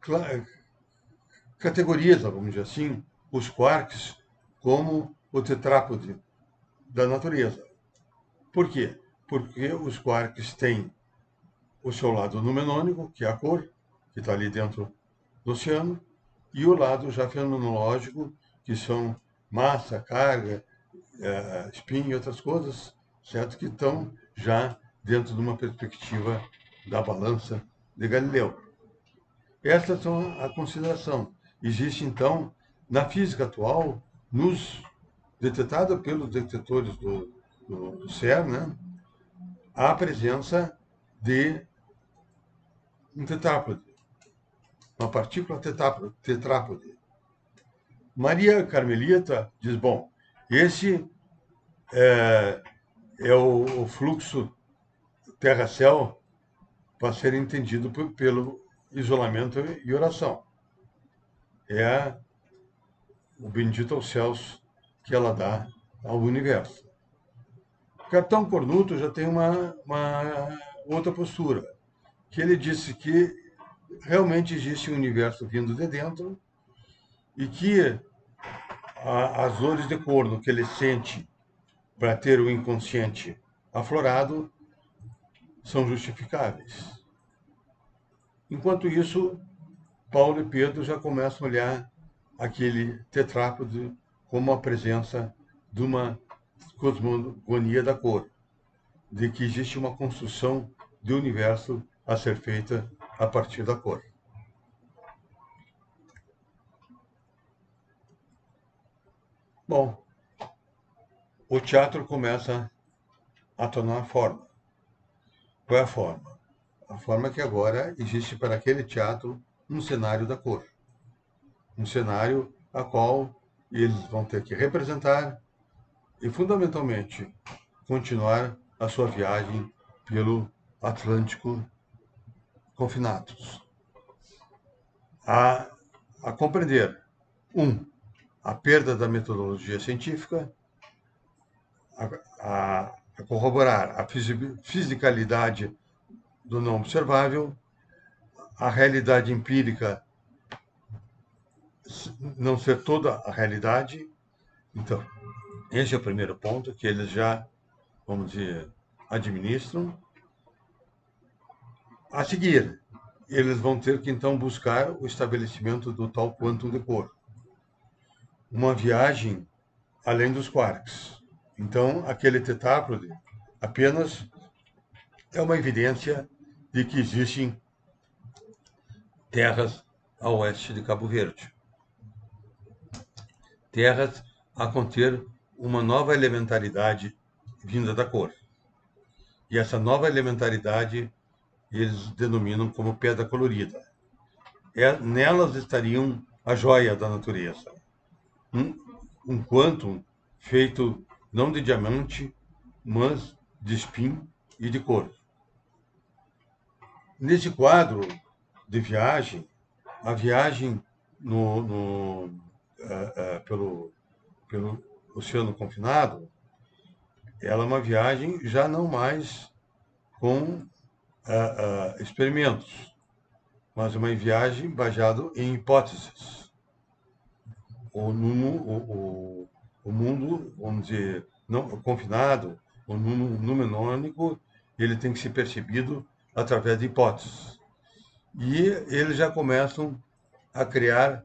categoriza, vamos dizer assim, os quarks como o tetrápode da natureza. Por quê? Porque os quarks têm o seu lado numenônico, que é a cor, que está ali dentro do oceano, e o lado já fenomenológico, que são massa, carga, é, spin e outras coisas, certo? Que estão já dentro de uma perspectiva da balança de Galileu. Essas são a consideração. Existe, então, na física atual, nos detetada pelos detectores do, do, do CERN, né, a presença de um tetrápode, uma partícula tetrápode. Maria Carmelita diz, bom, esse é, é o, o fluxo terra-céu para ser entendido por, pelo isolamento e oração. É o bendito aos céus que ela dá ao universo. O Capitão Cornuto já tem uma, uma outra postura, que ele disse que realmente existe um universo vindo de dentro e que a, as dores de corno que ele sente para ter o inconsciente aflorado são justificáveis. Enquanto isso, Paulo e Pedro já começam a olhar aquele tetrápode como a presença de uma cosmogonia da cor, de que existe uma construção do universo a ser feita a partir da cor. Bom, o teatro começa a tomar forma. Qual é a forma? A forma que agora existe para aquele teatro um cenário da cor. Um cenário a qual eles vão ter que representar e, fundamentalmente, continuar a sua viagem pelo Atlântico confinados. A, a compreender, um, a perda da metodologia científica, a, a, a corroborar a fisicalidade do não observável, a realidade empírica não ser toda a realidade. Então, esse é o primeiro ponto que eles já, vamos dizer, administram. A seguir, eles vão ter que então buscar o estabelecimento do tal quantum de cor. Uma viagem além dos quarks. Então, aquele tetrápode apenas é uma evidência de que existem terras a oeste de Cabo Verde. Terras a conter uma nova elementaridade vinda da cor. E essa nova elementaridade eles denominam como pedra colorida. É, nelas estariam a joia da natureza. Um, um quantum feito não de diamante, mas de espinho e de cor. Nesse quadro de viagem, a viagem no, no, uh, uh, pelo, pelo oceano confinado, ela é uma viagem já não mais com uh, uh, experimentos, mas uma viagem baseada em hipóteses. O, o, o, o mundo, vamos dizer, não, confinado, o numenônico, ele tem que ser percebido através de hipóteses. E eles já começam a criar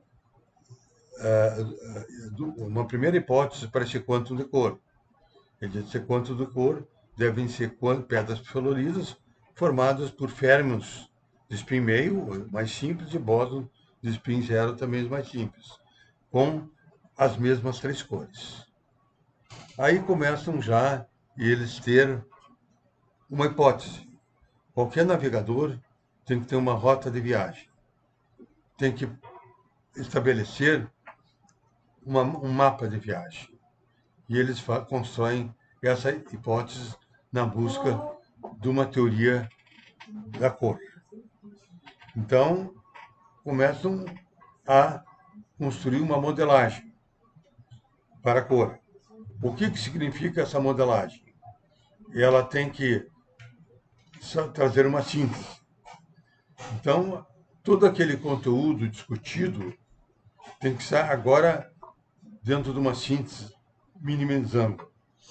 uh, uma primeira hipótese para esse quantum de cor. Esse quantum de cor devem ser pedras coloridas formadas por férmions de spin meio, mais simples, e bósons de spin zero, também mais simples, com as mesmas três cores. Aí começam já eles ter uma hipótese. Qualquer navegador tem que ter uma rota de viagem. Tem que estabelecer uma, um mapa de viagem. E eles constroem essa hipótese na busca de uma teoria da cor. Então, começam a construir uma modelagem para a cor. O que, que significa essa modelagem? Ela tem que trazer uma síntese. Então, todo aquele conteúdo discutido tem que estar agora dentro de uma síntese, minimizando.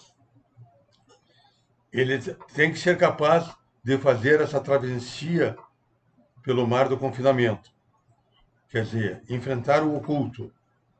Ele tem que ser capaz de fazer essa travessia pelo mar do confinamento. Quer dizer, enfrentar o oculto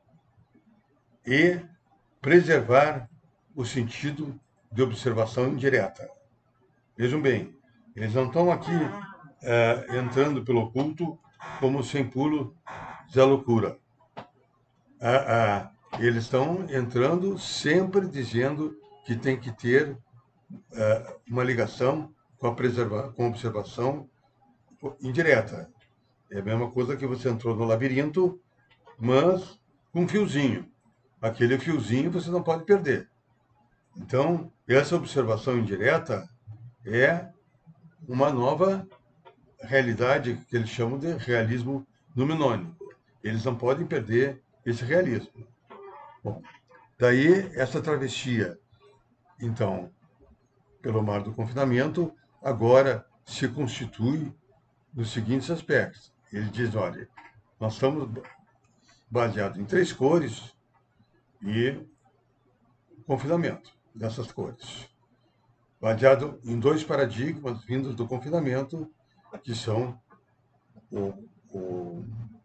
e preservar o sentido de observação indireta. Vejam bem, eles não estão aqui é, entrando pelo oculto como sem pulo da loucura. Ah, ah, eles estão entrando sempre dizendo que tem que ter é, uma ligação com a, preserva com a observação indireta. É a mesma coisa que você entrou no labirinto, mas com um fiozinho. Aquele fiozinho você não pode perder. Então, essa observação indireta é uma nova realidade que eles chamam de realismo numinônico. Eles não podem perder esse realismo. Bom, daí essa travessia, então, pelo mar do confinamento, agora se constitui nos seguintes aspectos. Ele diz, olha, nós estamos baseados em três cores e confinamento dessas cores. Baseado em dois paradigmas vindos do confinamento, que são o, o,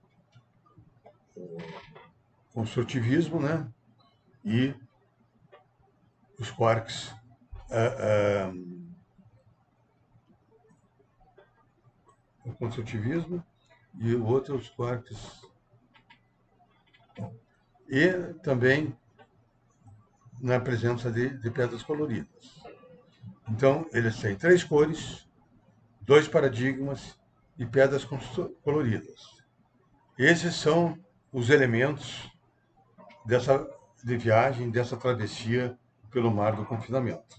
o construtivismo, né? E os quarks ah, ah, o construtivismo e o outro os quarks. E também na presença de, de pedras coloridas. Então, eles têm três cores, dois paradigmas e pedras coloridas. Esses são os elementos dessa de viagem, dessa travessia pelo mar do confinamento.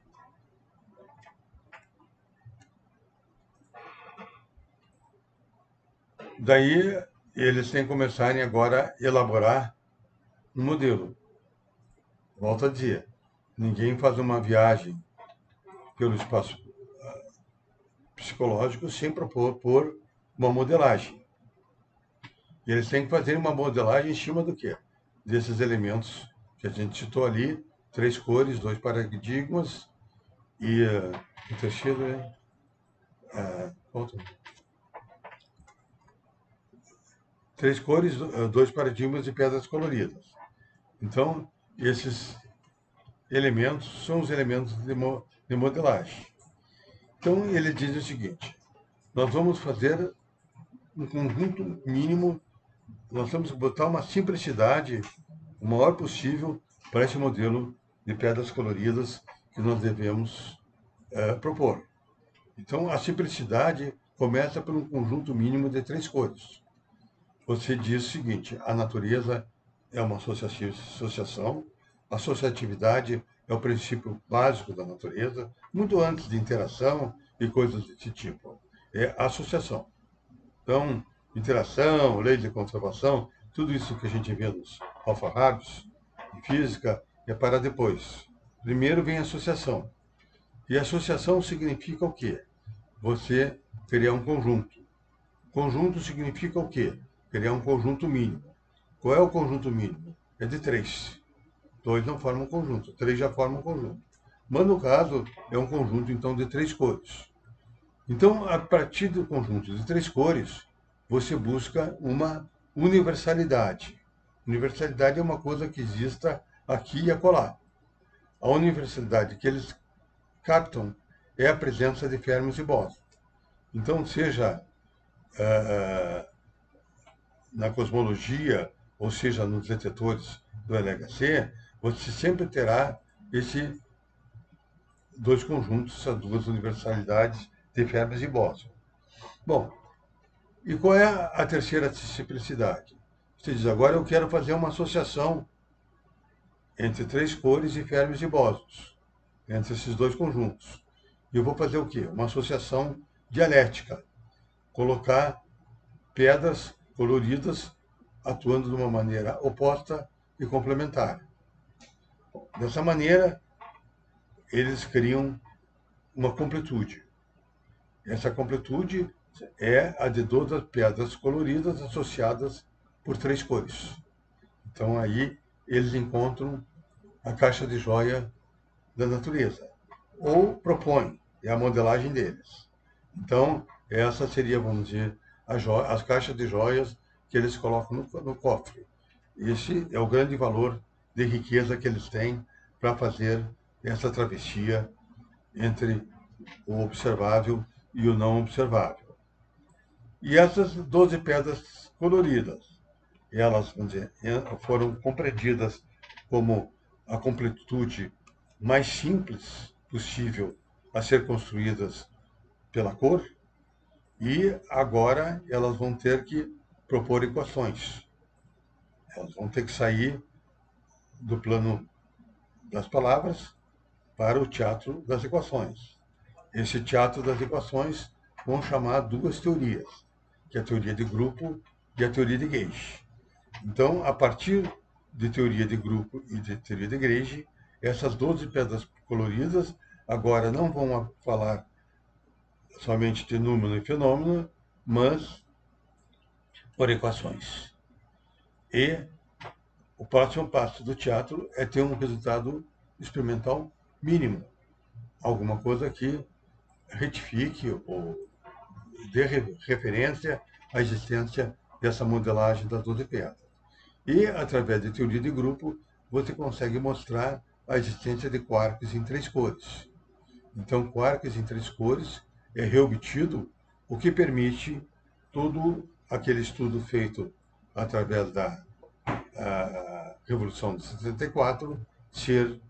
Daí, eles têm que começarem agora a elaborar um modelo. Volto a dizer, ninguém faz uma viagem pelo espaço psicológico sem propor por uma modelagem. E eles têm que fazer uma modelagem em cima do quê? Desses elementos que a gente citou ali, três cores, dois paradigmas e uh, o terceiro é... Uh, outro. Três cores, dois paradigmas e pedras coloridas. Então, esses elementos são os elementos de, mo de modelagem. Então, ele diz o seguinte, nós vamos fazer um conjunto mínimo, nós vamos botar uma simplicidade o maior possível para esse modelo de pedras coloridas que nós devemos é, propor. Então, a simplicidade começa por um conjunto mínimo de três cores. Você diz o seguinte, a natureza é uma associação, a associatividade é o princípio básico da natureza, muito antes de interação e coisas desse tipo. É a associação. Então, interação, lei de conservação, tudo isso que a gente vê nos alfarrábios de física é para depois. Primeiro vem a associação. E associação significa o quê? Você criar um conjunto. Conjunto significa o quê? Criar um conjunto mínimo. Qual é o conjunto mínimo? É de três. Dois não formam um conjunto, três já formam um conjunto. Mas, no caso, é um conjunto, então, de três cores. Então, a partir do conjunto de três cores, você busca uma universalidade. Universalidade é uma coisa que exista aqui e acolá. A universalidade que eles captam é a presença de fermions e bósons. Então, seja uh, na cosmologia, ou seja, nos detetores do L H C, você sempre terá esses dois conjuntos, essas duas universalidades de fermions e bósons. Bom, e qual é a terceira simplicidade? Você diz, agora eu quero fazer uma associação entre três cores e ferros e bósons, entre esses dois conjuntos. E eu vou fazer o quê? Uma associação dialética. Colocar pedras coloridas atuando de uma maneira oposta e complementar. Dessa maneira, eles criam uma completude. Essa completude é a de duas pedras coloridas associadas por três cores. Então aí eles encontram a caixa de joia da natureza. Ou propõem, é a modelagem deles. Então, essa seria, vamos dizer, as caixas de joias que eles colocam no, no cofre. Esse é o grande valor de riqueza que eles têm para fazer essa travessia entre o observável e o não observável. E essas doze pedras coloridas, elas, vamos dizer, foram compreendidas como a completude mais simples possível a ser construídas pela cor, e agora elas vão ter que propor equações. Elas vão ter que sair do plano das palavras para o teatro das equações. Esse teatro das equações vão chamar duas teorias, que é a teoria de grupo e a teoria de Gauge. Então, a partir de teoria de grupo e de teoria de Gauge, essas doze pedras coloridas agora não vão falar somente de número e fenômeno, mas por equações. E o próximo passo do teatro é ter um resultado experimental mínimo, alguma coisa que retifique ou dê referência à existência dessa modelagem das doze pedras. E, através de teoria de grupo, você consegue mostrar a existência de quarks em três cores. Então, quarks em três cores é reobtido, o que permite todo aquele estudo feito através da a Revolução de setenta e quatro ser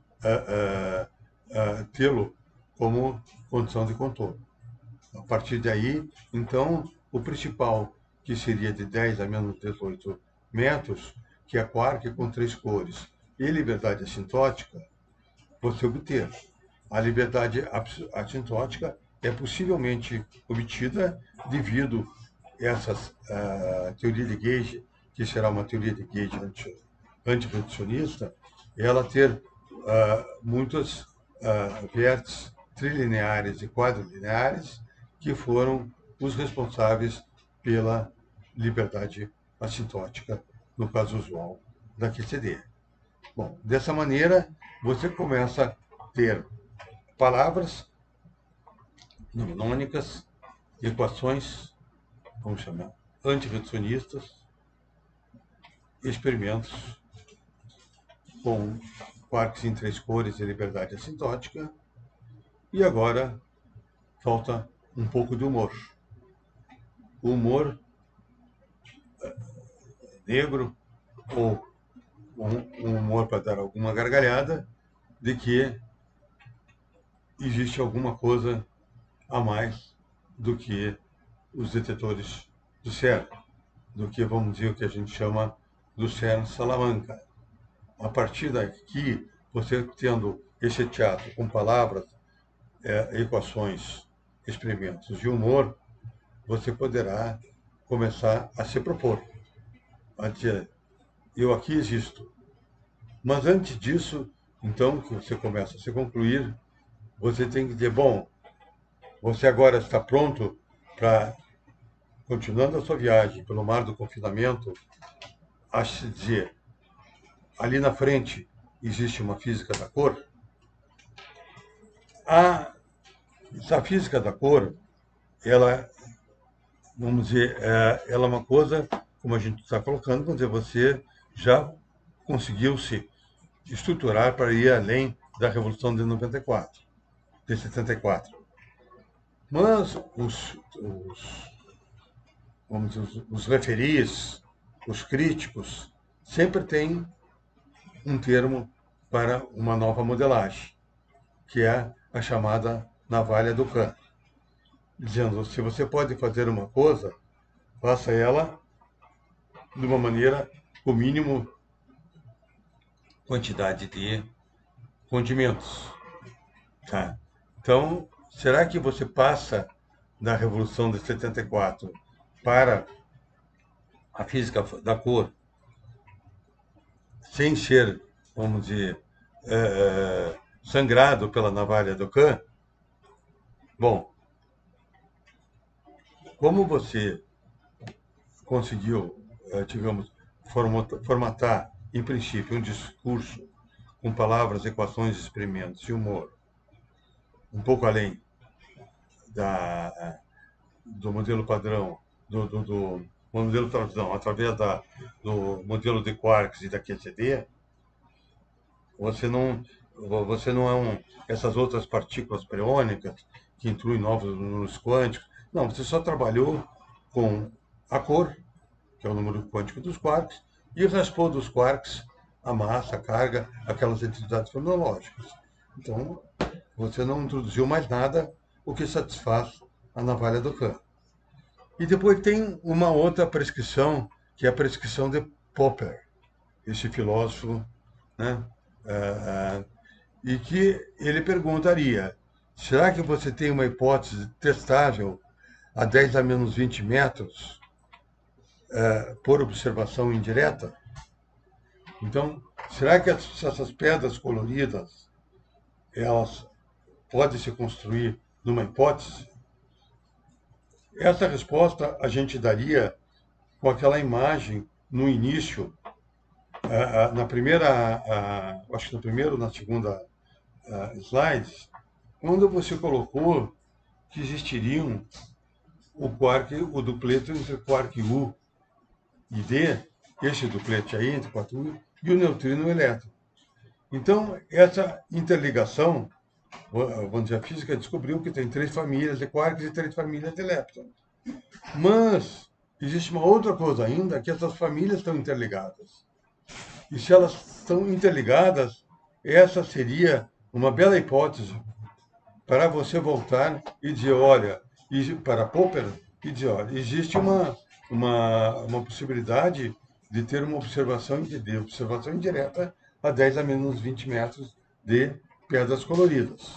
a, a, a, tê-lo como condição de contorno. A partir daí, então, o principal, que seria de dez a menos dezoito metros, que é quark com três cores e liberdade assintótica, você obter. A liberdade assintótica é possivelmente obtida devido a essas uh, teoria de Gauge, que será uma teoria de Gauge antirreducionista, ela ter uh, muitos uh, vértices trilineares e quadrilineares que foram os responsáveis pela liberdade assintótica, no caso usual da Q C D. Bom, dessa maneira, você começa a ter palavras mnemônicas, equações, vamos chamar, antirreducionistas, experimentos com quarks em três cores e liberdade assintótica, e agora falta um pouco de humor. O humor negro, ou um humor para dar alguma gargalhada, de que existe alguma coisa a mais do que os detetores do CERN, do que, vamos dizer, o que a gente chama do CERN Salamanca. A partir daqui, você tendo esse teatro com palavras, é, equações, experimentos e humor, você poderá começar a se propor, a dizer, eu aqui existo. Mas antes disso, então, que você começa a se concluir, você tem que dizer, bom, você agora está pronto para, continuando a sua viagem pelo mar do confinamento, a se dizer, ali na frente existe uma física da cor? A, essa física da cor, ela, vamos dizer, é, ela é uma coisa, como a gente está colocando, vamos dizer, você já conseguiu se estruturar para ir além da Revolução de noventa e quatro, de setenta e quatro. Mas os, os, vamos dizer, os, os referis, os críticos, sempre têm um termo para uma nova modelagem, que é a chamada navalha do Khan, dizendo, se você pode fazer uma coisa, faça ela de uma maneira, com o mínimo quantidade de condimentos. Tá? Então, será que você passa da Revolução de setenta e quatro para a física da cor sem ser, vamos dizer, é, sangrado pela navalha do Khan? Bom, como você conseguiu, é, digamos, formatar, em princípio, um discurso com palavras, equações, experimentos e humor, um pouco além da, do modelo padrão, do, do, do modelo padrão, através da, do modelo de quarks e da Q C D, você não, você não é um, essas outras partículas preônicas que incluem novos números quânticos. Não, você só trabalhou com a cor, que é o número quântico dos quarks, e raspou dos quarks a massa, a carga, aquelas entidades fenomenológicas. Então, você não introduziu mais nada, o que satisfaz a navalha do Khan. E depois tem uma outra prescrição, que é a prescrição de Popper, esse filósofo, né? Uh, uh, e que ele perguntaria, será que você tem uma hipótese testável a dez a menos vinte metros uh, por observação indireta? Então, será que essas pedras coloridas, elas podem se construir numa hipótese? Essa resposta a gente daria com aquela imagem no início, na primeira, acho que no primeiro ou na segunda slide, quando você colocou que existiriam o quark, o dupleto entre quark U e D, esse duplete aí entre quark U e o neutrino e o elétron. Então, essa interligação, vamos dizer, a física descobriu que tem três famílias de quarks e três famílias de elétrons. Mas existe uma outra coisa ainda, que essas famílias estão interligadas. E se elas estão interligadas, essa seria uma bela hipótese para você voltar e dizer, olha, para Popper, e dizer, olha, existe uma, uma, uma possibilidade de ter uma observação, de observação indireta a dez a menos vinte metros de pedras coloridas.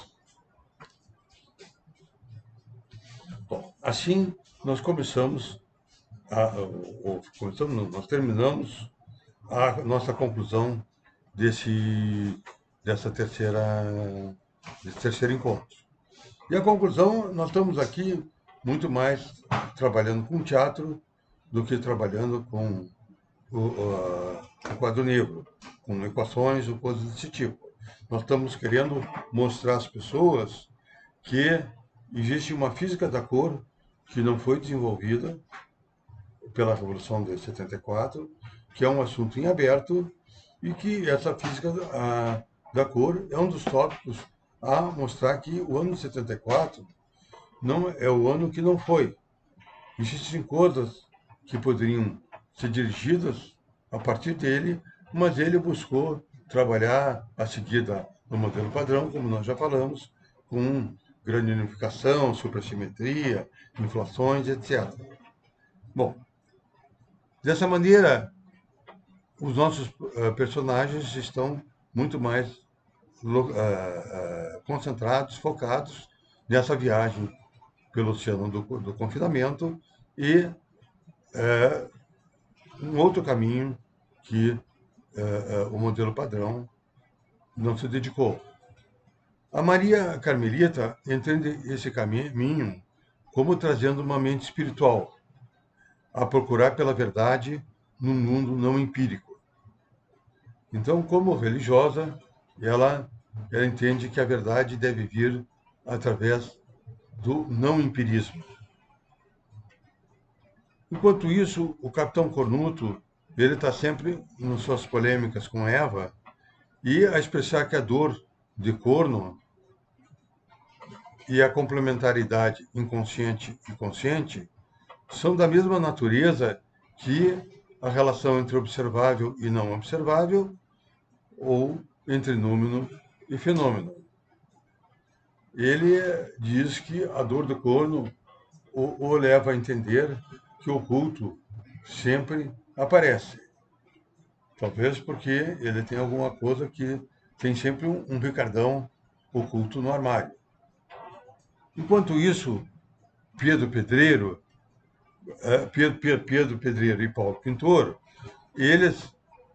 Bom, assim nós começamos, a, ou, começamos, nós terminamos a nossa conclusão desse, dessa terceira, desse terceiro encontro. E a conclusão, nós estamos aqui muito mais trabalhando com teatro do que trabalhando com o, o, o quadro negro, com equações ou coisas desse tipo. Nós estamos querendo mostrar às pessoas que existe uma física da cor que não foi desenvolvida pela Revolução de setenta e quatro, que é um assunto em aberto e que essa física a, da cor é um dos tópicos a mostrar que o ano de setenta e quatro não é o ano que não foi. Existem coisas que poderiam ser dirigidas a partir dele, mas ele buscou trabalhar a seguida no modelo padrão, como nós já falamos, com grande unificação, supersimetria, inflações, etcétera. Bom, dessa maneira, os nossos uh, personagens estão muito mais uh, uh, concentrados, focados nessa viagem pelo oceano do, do confinamento e uh, um outro caminho que uh, uh, o modelo padrão não se dedicou. A Maria Carmelita entende esse caminho como trazendo uma mente espiritual, a procurar pela verdade no mundo não empírico. Então, como religiosa, ela, ela entende que a verdade deve vir através do não empirismo. Enquanto isso, o Capitão Cornuto, ele está sempre nas suas polêmicas com Eva e a expressar que a dor de corno e a complementaridade inconsciente e consciente são da mesma natureza que a relação entre observável e não observável, ou entre número e fenômeno. Ele diz que a dor do corno o, o leva a entender que o oculto sempre aparece. Talvez porque ele tem alguma coisa que tem sempre um, um Ricardão oculto no armário. Enquanto isso, Pedro Pedreiro, eh, Pedro, Pedro, Pedro Pedreiro e Paulo Pintor, eles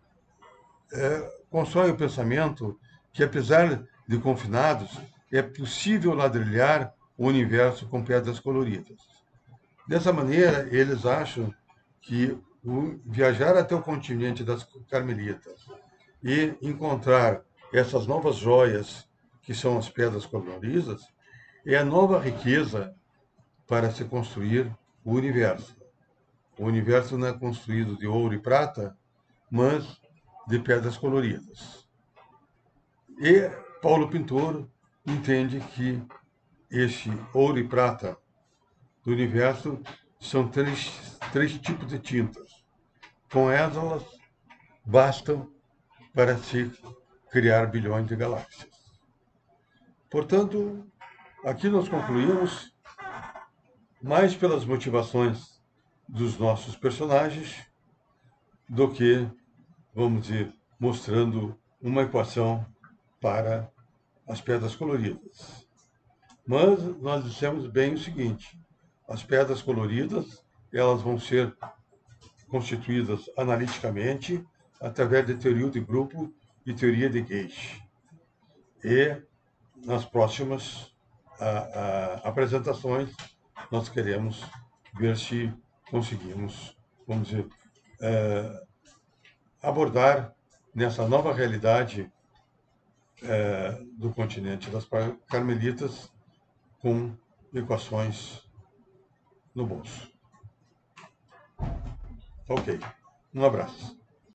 eh, constroem o pensamento que, apesar de confinados, é possível ladrilhar o universo com pedras coloridas. Dessa maneira, eles acham que o, viajar até o continente das Carmelitas e encontrar essas novas joias, que são as pedras coloridas, é a nova riqueza para se construir o universo. O universo não é construído de ouro e prata, mas de pedras coloridas. E Paulo Pintor entende que este ouro e prata do universo são três, três tipos de tintas. Com elas, bastam para se criar bilhões de galáxias. Portanto, aqui nós concluímos mais pelas motivações dos nossos personagens do que, vamos dizer, mostrando uma equação para as pedras coloridas. Mas nós dissemos bem o seguinte: as pedras coloridas, elas vão ser constituídas analiticamente através de teoria de grupo e teoria de Gauge. E nas próximas a, a, apresentações nós queremos ver se conseguimos, vamos dizer, é, abordar nessa nova realidade é, do continente das Carmelitas com equações no bolso. Ok. Um abraço.